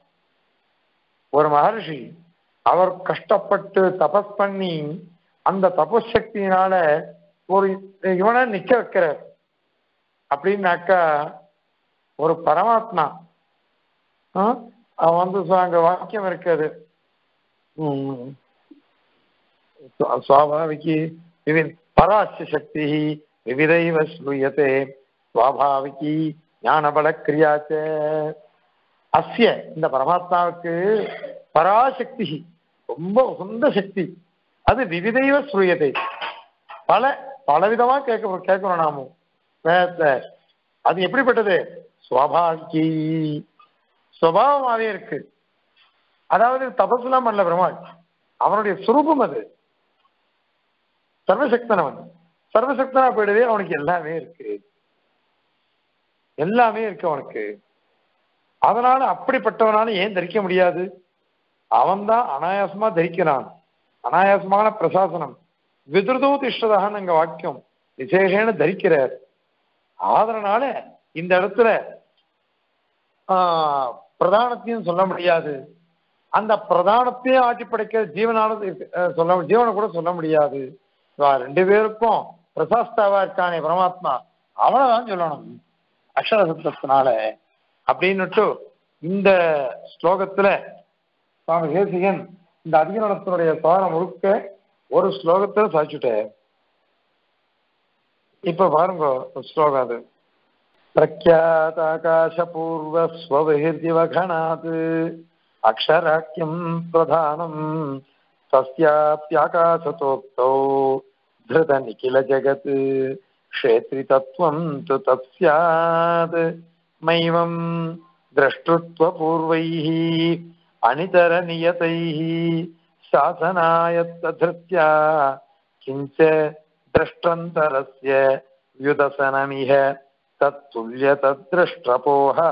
ஒரு மகர்ஷி அவர் கஷ்டப்பட்டு தபஸ் பண்ணி அந்த தபஸ் சக்தியினால ஒரு இவனை நிக்க வைக்கிறார். அப்படின்னாக்கா ஒரு பரமாத்மா அவன் வந்து அங்க வாக்கியம் இருக்காது, சுவாபாவிக்கு பராசிய சக்தி விவிதைவ ஸ்ரூயதே சுவாபாவிகி ஞானபல கிரியாச்ச. அஸ்ய இந்த பரமாத்மாவுக்கு பராசக்தி ரொம்ப உகந்த சக்தி, அது விவிதைவ ஸ்ரூயதே பல பலவிதமா கேட்க கேட்கிறோம் நாமும் வேதத்தை. அது எப்படிப்பட்டது? சுவாபாவிகி சுவாவமாவே இருக்கு. அதாவது தபசுலாம் பண்ணல பெருமாள், அவனுடைய சுரூபம் அது. சர்வசக்தன் அவன், சர்வசக்தனா போயிடவே அவனுக்கு எல்லாமே இருக்கு, எல்லாமே இருக்கு அவனுக்கு. அதனால அப்படிப்பட்டவனால ஏன் தரிக்க முடியாது? அவன்தான் அனாயாசமா தரிக்கிறான். அனாயாசமான பிரசாசனம் விதுருதோ திஷ்டதான்னு எங்க வாக்கியம் விசேஷேன தரிக்கிறார். அதனால இந்த இடத்துல ஆஹ் பிரதானத்தையும் சொல்ல முடியாது, அந்த பிரதானத்தையும் ஆட்சி படைக்கிற ஜீவனானது சொல்ல ஜீவனை கூட சொல்ல முடியாது. ரெண்டு பேருக்கும் பிரசாஸ்தாவா இருக்கானே பரமாத்மா, அவனைதான் சொல்லணும் அக்ஷர சப்தத்தினால அப்படின்னுட்டு இந்த ஸ்லோகத்துல சுவாமி தேசிகன் இந்த அதிகரணத்தினுடைய சாரம் முழுக்க ஒரு ஸ்லோகத்துல சாதிச்சுட்டார். இப்ப பாருங்க ஸ்லோகம் அது. பிரக்யாதாகாசபூர்வ ஸ்வவிஹிர்திவகணாத் அக்ஷராக்கியம் பிரதானம் தஸ்யாப்யாகாசதோக்தௌ திருத நிகில ஜகத் க்ஷேத்ரி தத்துவம் து தத் ஸ்யாத் மைவம் திரஷ்டுத்வ பூர்வைஹ அனிதர நியதைஹ சாசனாயத்தத்ருத்யா கிஞ்ச திரஷ்டந்தரஸ்ய யுதசனமிஹ தத்துல்ய தத்ருஷ்டபோஹ.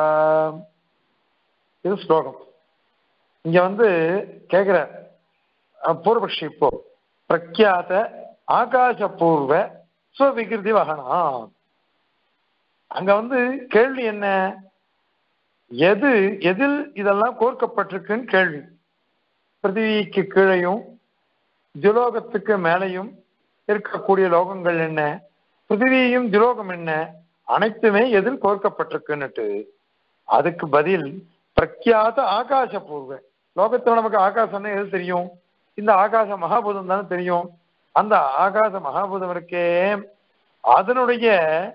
இது ஸ்லோகம். இங்க வந்து கேக்குற பூர்வபக்ஷி இப்போ பிரக்யாத ஆகாசபூர்வ ஸ்வவிகிருதி வகனா. அங்க வந்து கேள்வி என்ன? எது எதில் இதெல்லாம் கோர்க்கப்பட்டிருக்குன்னு கேள்வி. பிருத்திவிக்கு கீழையும் துலோகத்துக்கு மேலையும் இருக்கக்கூடிய லோகங்கள் என்ன, பிருத்திவியும் துலோகம் என்ன, அனைத்துமே எதில் கோர்க்கப்பட்டிருக்குன்னுட்டு அதுக்கு பதில் பிரக்யாத ஆகாசபூர்வ. லோகத்துல நமக்கு ஆகாசம்னு எது தெரியும்? இந்த ஆகாச மகாபூதம் தானே தெரியும். அந்த ஆகாச மகாபூதம் இருக்கே அதனுடைய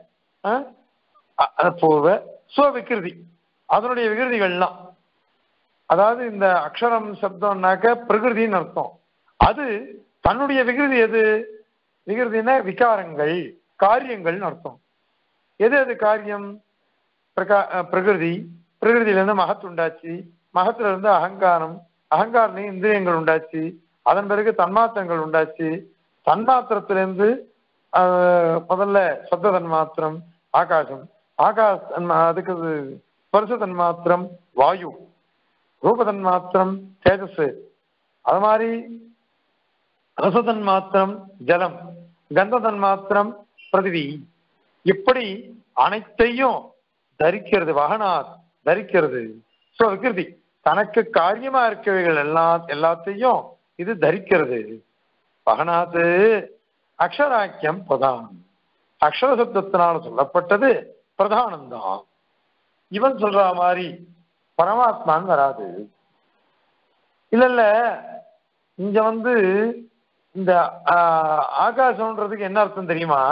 பூர்வ சுவவிகிருதி, அதனுடைய விகிருதிகள்லாம், அதாவது இந்த அக்ஷரம் சப்தம்னாக்க பிரகிருதின்னு அர்த்தம். அது தன்னுடைய விகிருதி எது? விகிருதினா விகாரங்கள் காரியங்கள்னு அர்த்தம். எது அது காரியம்? பிரகா பிரகிருதி, பிரகிருதியிலிருந்து மகத்து உண்டாச்சு, மகத்துல இருந்து அகங்காரம், அகங்காரம் இந்திரியங்கள் உண்டாச்சு, அதன் பிறகு தன்மாத்திரங்கள் உண்டாச்சு, தன்மாத்திரத்திலிருந்து முதல்ல சப்த தன்மாத்திரம் ஆகாசம், ஆகாச அதுக்கு ஸ்பர்ச தன்மாத்திரம் வாயு, ரூப தன்மாத்திரம் தேஜஸ், அது மாதிரி ரச தன்மாத்திரம் ஜலம், கந்த தன்மாத்திரம் பிருத்திவி. இப்படி அனைத்தையும் தரிக்கிறது, வகனாத் தரிக்கிறது. சோ விகிருதி தனக்கு காரியமா இருக்கவைகள் எல்லா எல்லாத்தையும் இது தரிக்கிறது. வகனாத்து அக்ஷராக்கியம் பிரதானம், அக்ஷர சப்தத்தினால சொல்லப்பட்டது பிரதானம்தான். இவன் சொல்ற மாதிரி பரமாத்மான்னு வராது. இல்ல இல்ல இங்க வந்து இந்த ஆகாசம்ன்றதுக்கு என்ன அர்த்தம் தெரியுமா?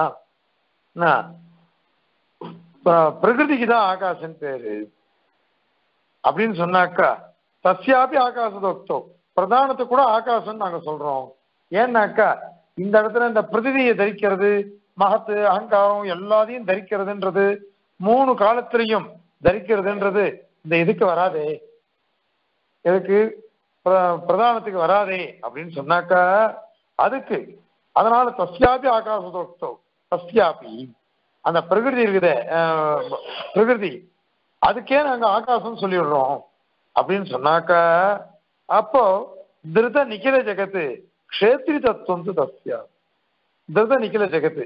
பிரகிருதிக்கு தான் ஆகாசம் பேரு அப்படின்னு சொன்னாக்கா சசியாபி ஆகாசதோக்தோ, பிரதானத்துக்கு கூட ஆகாசம் நாங்க சொல்றோம். ஏன்னாக்கா இந்த இடத்துல இந்த பிருத்திவியை தரிக்கிறது, மகத்து அகங்காரம் எல்லாத்தையும் தரிக்கிறதுன்றது, மூணு காலத்திலையும் தரிக்கிறதுன்றது இந்த இதுக்கு வராதே, எதுக்கு பிரதானத்துக்கு வராதே அப்படின்னு சொன்னாக்கா அதுக்கு அதனால தஸ்யாபி ஆகாசதோக்தோ, தஸ்யாபி அந்த பிரகிருதி இருக்குதே பிரகிருதி, அதுக்கே நாங்க ஆகாசம் சொல்லிடுறோம் அப்படின்னு சொன்னாக்கா அப்போ திருத நிக்கில ஜெகத்து க்ஷேத்ரி தத்துவம் தஸ்யா. திருத நிக்கில ஜெகத்து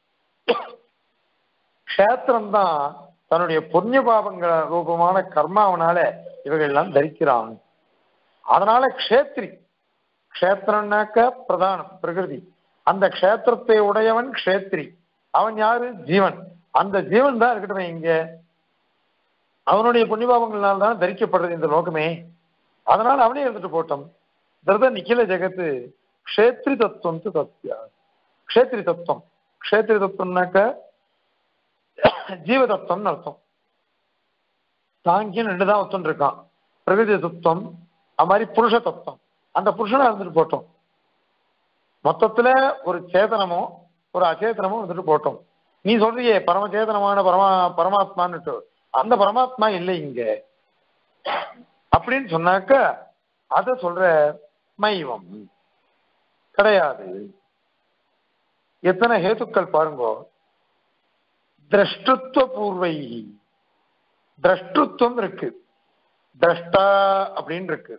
க்ஷேத்திரம்தான் தன்னுடைய புண்ணிய பாபங்கள ரூபமான கர்மாவனால இவைகள் எல்லாம் தரிக்கிறான். அதனால க்ஷேத்ரி, க்ஷேத்திரம்னாக்க பிரதானம் பிரகிருதி, அந்த க்ஷேத்திரத்தை உடையவன் க்ஷேத்ரி. அவன் யாரு? ஜீவன். அந்த ஜீவன் தான் இருக்கட்டும் இங்க, அவனுடைய புண்ணியபாவங்களால் தான் தரிக்கப்படுறது இந்த லோகமே. அதனால அவனே இருந்துட்டு போட்டோம். திருத நிக்கில ஜெகத்து க்ஷேத்ரி தத்துவம் தத்யா. க்ஷேத்ரி தத்துவம். க்ஷேத்ரி தத்துவம்னாக்க ஜீவ தத்துவம்னு அர்த்தம். சாங்கியன் ரெண்டு தான் ஒத்துன்னு இருக்கான், பிரகிருதி தத்துவம் அது மாதிரி புருஷ தத்துவம். அந்த புருஷனா இருந்துட்டு போட்டோம். மொத்தத்துல ஒரு சேதனமோ ஒரு அச்சேதனமோ வந்துட்டு போட்டோம். நீ சொல்றியே பரமச்சேதனமான பரமா பரமாத்மான்னுட்டு, அந்த பரமாத்மா இல்லை இங்க அப்படின்னு சொன்னாக்க அத சொல்ற மைவம் கிடையாது. எத்தனை ஹேத்துக்கள் பாருங்கோ. திரஷ்டுத்துவ பூர்வை, திரஷ்டுத்துவம் இருக்கு, திரஷ்டா அப்படின்னு இருக்கு.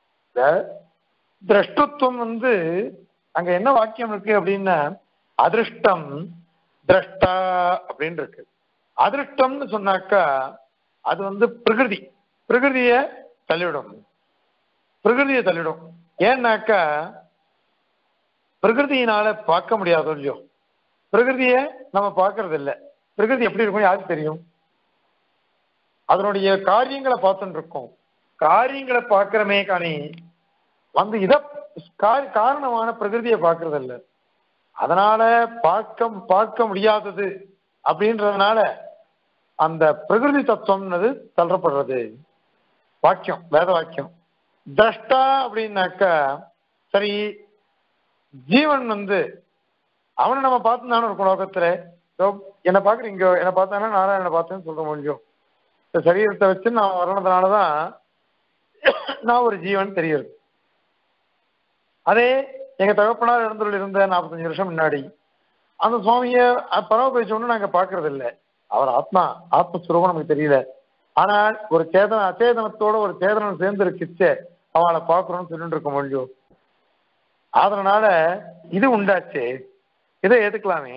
திரஷ்டுத்துவம் வந்து அங்க என்ன வாக்கியம் இருக்கு அப்படின்னா அதிருஷ்டம் திரஷ்டா அப்படின்னு இருக்கு. அதிருஷ்டம்னு சொன்னாக்கா அது வந்து பிரகிருதி, பிரகிருதிய தள்ளிவிடும், பிரகிருதியை தள்ளிடும். ஏன்னாக்கா பிரகிருதியினால பார்க்க முடியாதோ இல்லையோ, பிரகிருதிய நம்ம பார்க்கறது இல்லை. பிரகிருதி எப்படி இருக்கும் யாருக்கு தெரியும்? அதனுடைய காரியங்களை பார்த்துட்டு இருக்கோம். காரியங்களை பார்க்கிறமே காணி வந்து இத காரணமான பிரகிருதியை பார்க்கறது இல்லை. அதனால பார்க்க பார்க்க முடியாதது அப்படின்றதுனால அந்த பிரகிருதி தத்துவம்னது தள்ளப்படுறது. வாக்கியம் வேத வாக்கியம். திரஷ்டா அப்படின்னாக்கா சரி, ஜீவன் வந்து அவனை நம்ம பார்த்துதானே இருக்கும் லோகத்துல. என்னை பார்க்குற இங்க என்னை பார்த்தானா நாராயணனை பார்த்தேன்னு சொல்ற முடியும். இந்த சரீரத்தை வச்சு நான் வர்றதுனாலதான் நான் ஒரு ஜீவன் தெரியுது. அதே எங்க தகப்பனார் எழுந்துள்ள இருந்த நாற்பத்தஞ்சு வருஷம் முன்னாடி அந்த சுவாமிய பரவ பேசணும்னு நாங்க பாக்குறது இல்லை. அவர் ஆத்மா, ஆத்மஸ்வரூபம் நமக்கு தெரியல. ஆனால் ஒரு சேதன அச்சேதனத்தோட ஒரு சேதனம் சேர்ந்து இருக்கிச்சு அவளை பார்க்கணும்னு சொல்லிட்டு இருக்க முடியும். அதனால இது உண்டாச்சு, இதை ஏத்துக்கலாமே.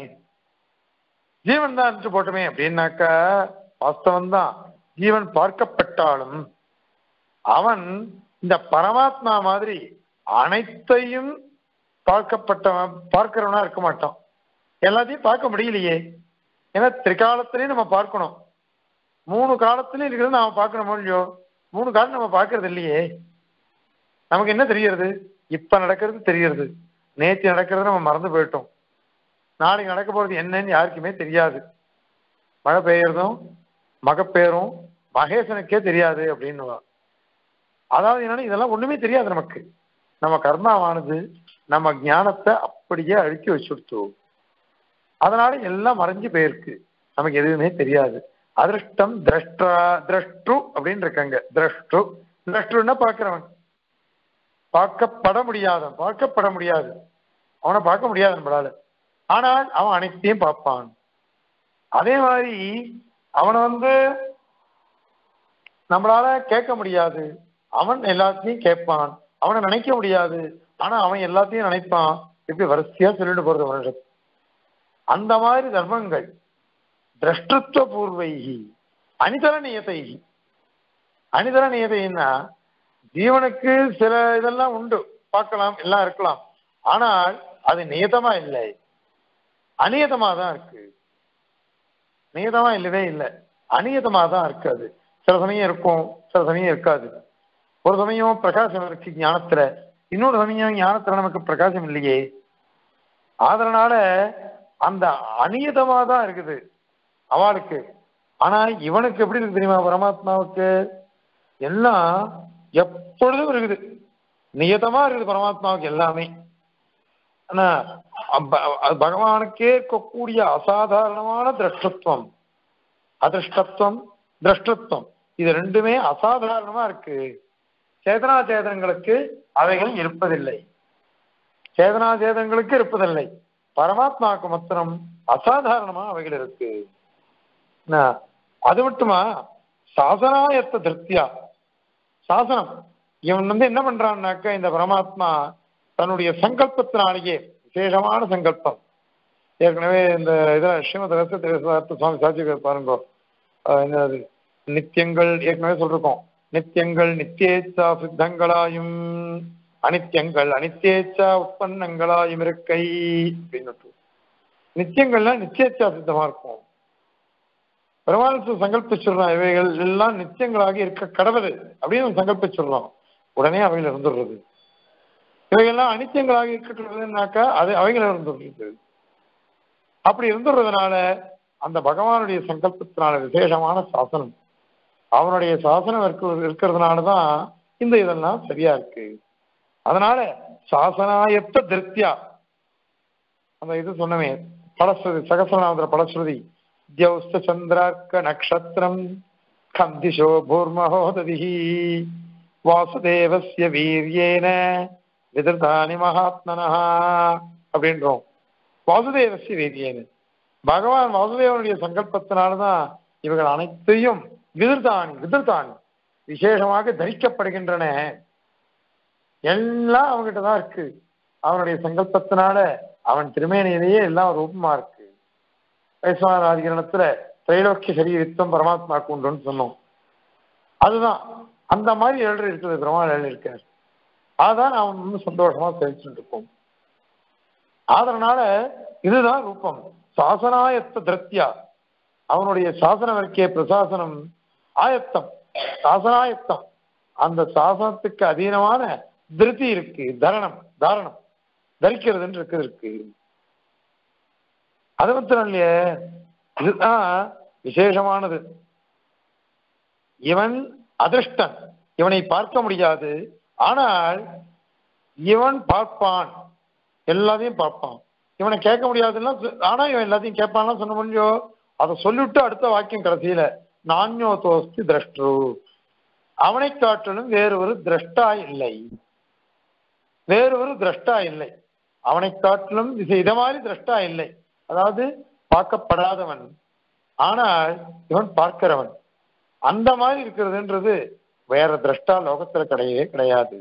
ஜீவன் தான் அனுப்பிச்சு போட்டோமே அப்படின்னாக்கா வாஸ்தவம் தான். ஜீவன் பார்க்கப்பட்டாலும் அவன் இந்த பரமாத்மா மாதிரி அனைத்தையும் பார்க்கப்பட்டவன் பார்க்கிறவனா இருக்க மாட்டான். எல்லாத்தையும் பார்க்க முடியலையே. ஏன்னா திரிகாலத்திலையும் நம்ம பார்க்கணும், மூணு காலத்திலையும் இருக்கிறது நாம பார்க்கணும் இல்லையோ. மூணு காலம் நம்ம பார்க்கறது இல்லையே. நமக்கு என்ன தெரியறது? இப்ப நடக்கிறது தெரியறது, நேற்று நடக்கிறது நம்ம மறந்து போயிட்டோம். நாளைக்கு நடக்க போறது என்னன்னு யாருக்குமே தெரியாது. மழை பெய்யறதும் மகப்பேரும் மகேசனுக்கே தெரியாது அப்படின்னுவா. அதாவது என்னன்னா இதெல்லாம் ஒண்ணுமே தெரியாது நமக்கு. நம்ம கர்மாவானது நம்ம ஞானத்தை அப்படியே அழுக்கி வச்சுடுத்தோம். அதனால எல்லாம் மறைஞ்சு போயிருக்கு, நமக்கு எதுவுமே தெரியாது. அதிருஷ்டம் திரஷ்டா திரஷ்டு அப்படின்னு இருக்காங்க. திரஷ்டு திரஷ்டுன்னா பார்க்கிறவன், பார்க்கப்பட முடியாதவன், பார்க்கப்பட முடியாது, அவனை பார்க்க முடியாது நம்மளால. ஆனால் அவன் அனைத்தையும் பார்ப்பான். அதே மாதிரி அவனை வந்து நம்மளால கேட்க முடியாது, அவன் எல்லாத்தையும் கேட்பான். அவனை நினைக்க முடியாது, ஆனா அவன் எல்லாத்தையும் நினைப்பான். இப்படி வரிசையா சொல்லிட்டு போறது வருஷம். அந்த மாதிரி தர்மங்கள் திரஷ்டத்துவ பூர்வைகி அனிதர நியதைகி. அனிதர நியதைன்னா ஜீவனுக்கு சில இதெல்லாம் உண்டு, பார்க்கலாம், எல்லாம் இருக்கலாம். ஆனால் அது நியதமா இல்லை, அநியதமா தான் இருக்கு. நியதமா இல்லவே இல்லை, அநியதமா தான் இருக்கு. அது சில சமயம் இருக்கும், சில சமயம் இருக்காது. ஒரு சமயம் பிரகாசம் இருக்கு ஞானத்துல, இன்னொரு சமயம் ஞானத்துல நமக்கு பிரகாசம் இல்லையே. அதனால அந்த அநியதமா தான் இருக்குது அவளுக்கு. ஆனா இவனுக்கு எப்படி இருக்கு தெரியுமா? பரமாத்மாவுக்கு எல்லாம் எப்பொழுதும் இருக்குது, நியதமா இருக்குது பரமாத்மாவுக்கு எல்லாமே. ஆனா பகவானுக்கே இருக்கக்கூடிய அசாதாரணமான திரஷ்டத்துவம், அதிருஷ்டத்துவம், திரஷ்டத்துவம், இது ரெண்டுமே அசாதாரணமா இருக்கு. சேதனா சேதனங்களுக்கு அவைகள் இருப்பதில்லை, சேதனா சேதனங்களுக்கு இருப்பதில்லை. பரமாத்மாவுக்கு மாத்திரம் அசாதாரணமா அவைகள் இருக்கு. அது மட்டுமா, சாசனாயத்த திருப்தியா, சாசனம் இவன் வந்து என்ன பண்றான்னாக்க இந்த பரமாத்மா தன்னுடைய சங்கல்பத்தினாலேயே, விசேஷமான சங்கல்பம். ஏற்கனவே இந்த இதை ஸ்ரீமத் ரகசிய சுவாமி சாட்சி பாருங்க, என்னது நித்தியங்கள் ஏற்கனவே சொல்லிருக்கோம். நித்தியங்கள் நித்தியேச்சா சித்தங்களாயும் அனித்தியங்கள் அனித்தியேச்சா உற்பத்தங்களாயும் இருக்கை அப்படின்னு. நித்தியங்கள்லாம் நித்தியேச்சா சித்தமா இருக்கும். பெருமாள் சங்கல்பிச்சுடுறான் இவைகள் எல்லாம் நித்தியங்களாக இருக்க கடவுள் அப்படின்னு சங்கல்பிச்சுடுறான், உடனே அவைகள் இருந்துடுறது. இவைகள்லாம் அனித்தியங்களாக இருக்கக்கூடாதுன்னாக்கா அது அவைகள் இருந்துடுறது. அப்படி இருந்துறதுனால அந்த பகவானுடைய சங்கல்பத்தினால விசேஷமான சாசனம் அவனுடைய சாசனம் இருக்க இருக்கிறதுனாலதான் இந்த இதெல்லாம் சரியா இருக்கு. அதனால சாசனாயத்த திருப்தியா அந்த இது சொன்னமே பலஸ்ருதி சகசிரநாமத்துல பலஸ்ருதி தியௌஸ்த சந்திரார்க்க நக்ஷத்திரம் கந்திஷோ பூர்மஹோததிஹி வாசுதேவஸ்ய வீரியேன விதிர்தானி மகாத்மனஹ அப்படின்றோம். வாசுதேவஸ்ய வீரியேன பகவான் வாசுதேவனுடைய சங்கல்பத்தினால்தான் இவர்கள் அனைத்தையும் விதிர்தானி விதிர்தானி விசேஷமாக தரிக்கப்படுகின்றன. எல்லாம் அவங்ககிட்ட தான் இருக்கு. அவனுடைய சங்கல்பத்தினால அவன் திருமேனியிலேயே எல்லாம் ரூபமா இருக்கு. வைஸ்வநாத அதிகரணத்துல திரைலோக்கிய சரீரத்துவம் பரமாத்மாக்கு உண்டுன்னு சொன்னோம். அதுதான் அந்த மாதிரி எழுதி இருக்குது. பெருமாள் எழுதி இருக்கார். அதான் அவன் வந்து சந்தோஷமா தெரிவிச்சுட்டு இருப்போம். அதனால இதுதான் ரூபம். சாசனாயத்த திருப்தியா அவனுடைய சாசனம் இருக்கே பிரசாசனம் ஆயத்தம் சாசனாயத்தம் அந்த சாசனத்துக்கு அதீனமான திருப்தி இருக்கு. தரணம் தாரணம் தரிக்கிறதுன்னு இருக்குது இருக்கு. அது மாத்திரம் இல்லையே, இதுதான் விசேஷமானது. இவன் அதிர்ஷ்டன், இவனை பார்க்க முடியாது. ஆனால் இவன் பார்ப்பான், எல்லாத்தையும் பார்ப்பான். இவனை கேட்க முடியாதுன்னா ஆனா இவன் எல்லாத்தையும் கேட்பான்லாம் சொன்ன முடியும். அதை சொல்லிவிட்டு அடுத்த வாக்கியம் கடைசியில நான்யோ தோஸ்தி திரஷ்டு அவனை காட்டிலும் வேறு ஒரு திரஷ்டா இல்லை, வேறு ஒரு திரஷ்டா இல்லை. அவனை காட்டிலும் இதை மாதிரி திரஷ்டா இல்லை. அதாவது பார்க்கப்படாதவன், ஆனால் இவன் பார்க்கிறவன். அந்த மாதிரி இருக்கிறதுன்றது வேற திரஷ்டா லோகத்துல கிடையவே கிடையாது.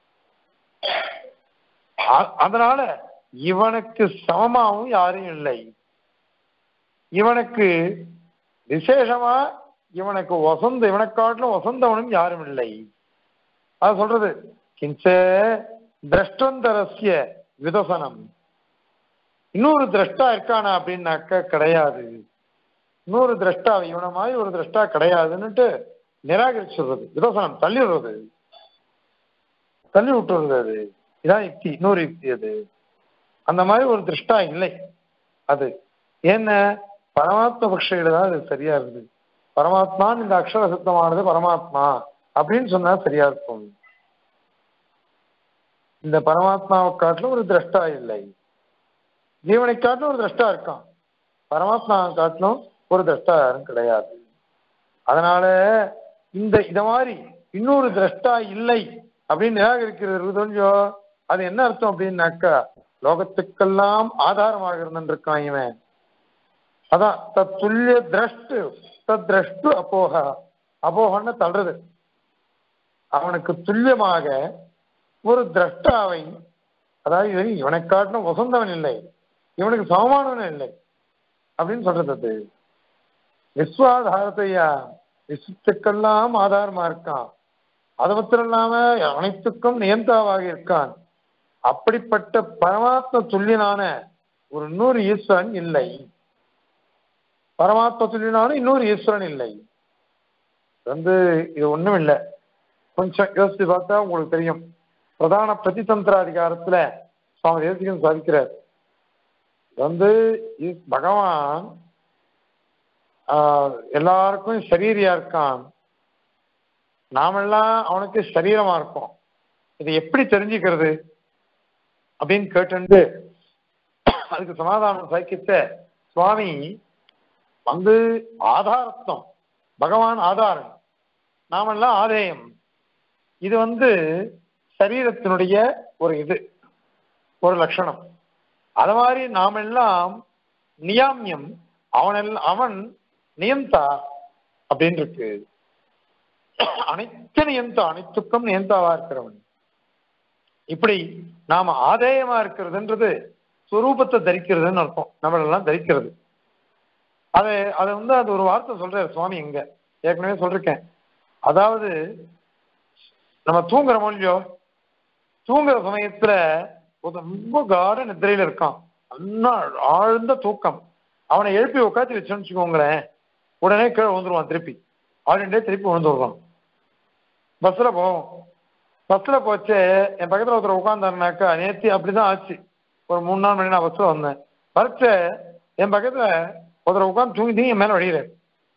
அதனால இவனுக்கு சமமாகவும் யாரும் இல்லை. இவனுக்கு விசேஷமா இவனுக்கு வசந்த இவனை காட்டிலும் வசந்தவனும் யாரும் இல்லை. அது சொல்றது கிஞ்ச திரஷ்டந்தரஸ்ய விதசனம். இன்னொரு திரஷ்டா இருக்கானா அப்படின்னாக்க கிடையாது. இன்னொரு திரஷ்டா இவனை மாதிரி ஒரு திரஷ்டா கிடையாதுன்னுட்டு நிராகரிச்சுடுறது, விதசனம் தள்ளி விடுறது, தள்ளி விட்டுறது. அது இதான் யுக்தி, இன்னொரு யுக்தி. அது அந்த மாதிரி ஒரு திருஷ்டா இல்லை. அது என்ன பரமாத்ம பக்ஷையில தான் அது சரியா இருக்குது. பரமாத்மான்னு இந்த அக்ஷர சுத்தமானது பரமாத்மா அப்படின்னு சொன்னா சரியா இருக்கும். இந்த பரமாத்மாவை காட்டிலும் ஒரு திரஷ்டா இல்லை. ஜீவனை காட்டிலும் ஒரு திரஷ்டா இருக்கான், பரமாத்மாவை காட்டிலும் ஒரு திரஷ்டா யாரும் கிடையாது. அதனால இந்த இத மாதிரி இன்னொரு திரஷ்டா இல்லை அப்படின்னு நிராகரிக்கிறது கொஞ்சம் அது என்ன அர்த்தம் அப்படின்னாக்கா லோகத்துக்கெல்லாம் ஆதாரமாக இருந்திருக்கான் இவன். அதான் தத் துல்லிய திரஷ்டு தத் திரஷ்டு அப்போக அப்போகன்னு தள்ளுறது. அவனுக்கு துல்லியமாக ஒரு திரஷ்டாவை, அதாவது இவனை காட்டிலும் வசந்தவன் இல்லை, இவனுக்கு சமமானவன் இல்லை அப்படின்னு சொல்றது. அது விஸ்வாதாரத்தையா விசுத்துக்கெல்லாம் ஆதாரமா இருக்கான். அது மாத்திரம் இல்லாம அனைத்துக்கும் நியந்தாவாக இருக்கான். அப்படிப்பட்ட பரமாத்ம துல்லியனான ஒரு இன்னொரு ஈஸ்வரன் இல்லை. பரமாத்ம துல்லியனான இன்னொரு ஈஸ்வரன் இல்லை. வந்து இது ஒண்ணும் இல்லை. கொஞ்சம் யோசிச்சு பார்த்தா உங்களுக்கு தெரியும். பிரதான பிரதிதந்திர அதிகாரத்துல சுவாமி தேசிகன் சாதிக்கிறார். வந்து பகவான் ஆஹ் எல்லாருக்கும் சரீரியா இருக்கான், நாமெல்லாம் அவனுக்கு சரீரமா இருக்கோம். இதை எப்படி தெரிஞ்சுக்கிறது அப்படின்னு கேட்டு அதுக்கு சமாதானம் சாய்க்கித்த சுவாமி வந்து ஆதாரத்துவம், பகவான் ஆதாரம், நாமெல்லாம் ஆதேயம். இது வந்து சரீரத்தினுடைய ஒரு இது ஒரு லட்சணம். அது மாதிரி நாமெல்லாம் நியாமியம், அவன் அவன் நியந்தா அப்படின்னு இருக்கு. அனைத்து நியந்தா, அனைத்துக்கும் நியந்தாவா இருக்கிறவன். இப்படி நாம ஆதேயமா இருக்கிறதுன்றது சுரூபத்தை தரிக்கிறதுன்னு அர்த்தம். நம்மளெல்லாம் தரிக்கிறது. அதை அதை வந்து அது ஒரு வார்த்தை சொல்றாரு சுவாமி. இங்க ஏற்கனவே சொல்லிருக்கேன். அதாவது நம்ம தூங்குறோமோ இல்லையோ, தூங்குற சமயத்துல ரொம்ப காட நித்திரையில இருக்கான், நல்லா ஆழ்ந்த தூக்கம். அவனை எழுப்பி உட்காந்து வச்சோன்னு வச்சுக்கோங்களேன், உடனே கீழே விழுந்துருவான். திருப்பி ஆளுண்டே திருப்பி விழுந்துடுறான். பஸ்ல போவோம். பஸ்ல போச்சு என் பக்கத்துல ஒருத்தர் உட்காந்தாருனாக்கா, நேற்று அப்படிதான் ஆச்சு. ஒரு மூணு நாள் மணி நான் பஸ்ல வந்தேன். வரைச்ச என் பக்கத்துல ஒருத்தர் உட்காந்து தூங்கி தூங்கி என் மேல வழிகிறார்,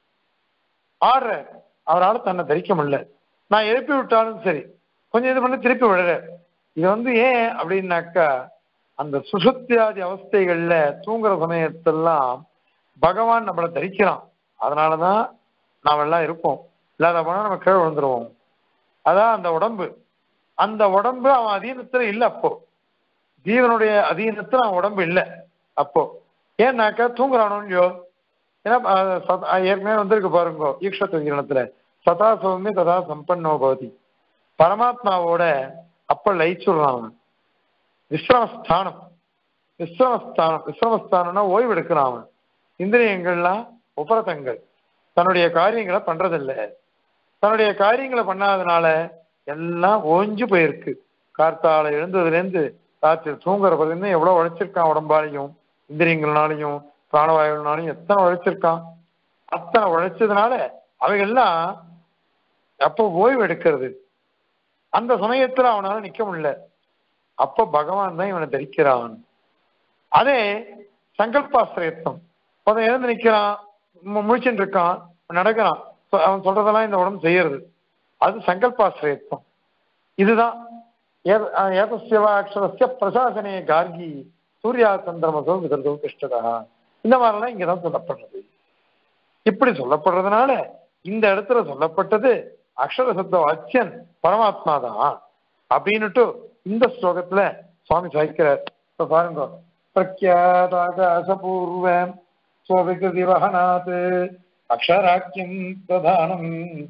ஆடுற. அவரால் தன்னை தரிக்க முடியல. நான் எழுப்பி விட்டாலும் சரி கொஞ்சம் இது பண்ணி திருப்பி விடுற. இது வந்து ஏன் அப்படின்னாக்கா அந்த சுசுத்தியாதி அவஸ்தைகள்ல தூங்குற சமயத்தெல்லாம் பகவான் நம்மளை தரிக்கிறான். அதனாலதான் நாம எல்லாம் இருப்போம். இல்லாத போனா நம்ம கீழே விழுந்துருவோம். அதான் அந்த உடம்பு. அந்த உடம்பு அவன் அதீனத்துல இல்லை. அப்போ ஜீவனுடைய அதீனத்துல அவன் உடம்பு இல்லை அப்போ. ஏன்னாக்கா தூங்குறானோ இல்லையோ. ஏன்னா ஏற்கனவே வந்திருக்கு பாருங்க ஈக்ஷத்துல சதா சௌமிய ததா சம்பன்னோ பவதி. பரமாத்மாவோட அப்ப லயிச்சுடுறான் அவன். விஸ்ரமஸ்தானம் விஸ்ரமஸ்தானம் விஸ்ரமஸ்தானம்னா ஓய்வு எடுக்கிறான் அவன். இந்திரியங்கள்லாம் உபரதங்கள் தன்னுடைய காரியங்களை பண்றதில்லை. தன்னுடைய காரியங்களை பண்ணாதனால எல்லாம் ஓஞ்சு போயிருக்கு. கார்த்தால எழுந்ததுலேருந்து ராத்திரி தூங்குற பதிலிருந்து எவ்வளவு உழைச்சிருக்கான். உடம்பாலையும் இந்திரியங்கள்னாலையும் பிராணவாயுனாலையும் எத்தனை உழைச்சிருக்கான். அத்தனை உழைச்சதுனால அவைகள்லாம் அப்போ ஓய்வு எடுக்கிறது. அந்த சமயத்துல அவனால நிக்க முடியல. அப்ப பகவான் தான் இவனை தரிக்கிறான். அதே சங்கல்பாசிரியத்தம். அவன் எழுந்து நிக்கிறான், முழிச்சுட்டு இருக்கான், நடக்கிறான், அவன் சொல்றதெல்லாம் இந்த உடம்பு செய்யறது. அது சங்கல்பாசிரியத்தம். இதுதான் ஏதஸ்யவா அக்ஷரஸ்ய பிரசாசனே கார்கி சூர்யா சந்திரமசோ விதர்தோ கிருஷ்டதா. இந்த மாதிரிலாம் இங்கதான் சொல்லப்படுறது. இப்படி சொல்லப்படுறதுனால இந்த இடத்துல சொல்லப்பட்டது அக்ஷர சப்த வாச்சியன் பரமாத்மா தான் அப்படின்னுட்டு இந்த ஸ்லோகத்துல சுவாமி சாய்க்கிறார். இப்ப பாருங்க, பிரக்யாதாகாசபூர்வ ஸ்வவிகிருதி வஹனாத் அக்ஷராக்கியம் பிரதானம்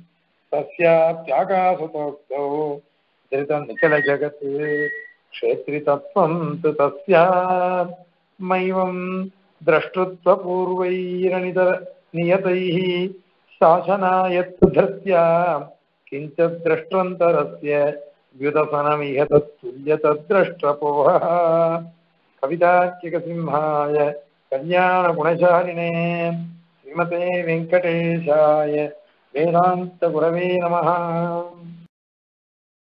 தஸ்யாத்யாகாசதோக்தௌ திருதம் நிகழ ஜகத் க்ஷேத்ரி தத்வம் து தஸ்யாத் மைவம் द्रष्टृत्व पूर्वैरनितर नियतैः शासनायत्तु धृत्या किञ्चित् द्रष्टन्तरस्य व्युदसनमिह तत्तुल्यतद्द्रष्टपोहः कवितार्किकसिंहाय कल्याणगुणशालिने श्रीमते वेङ्कटेशाय वेदान्तगुरवे नमः.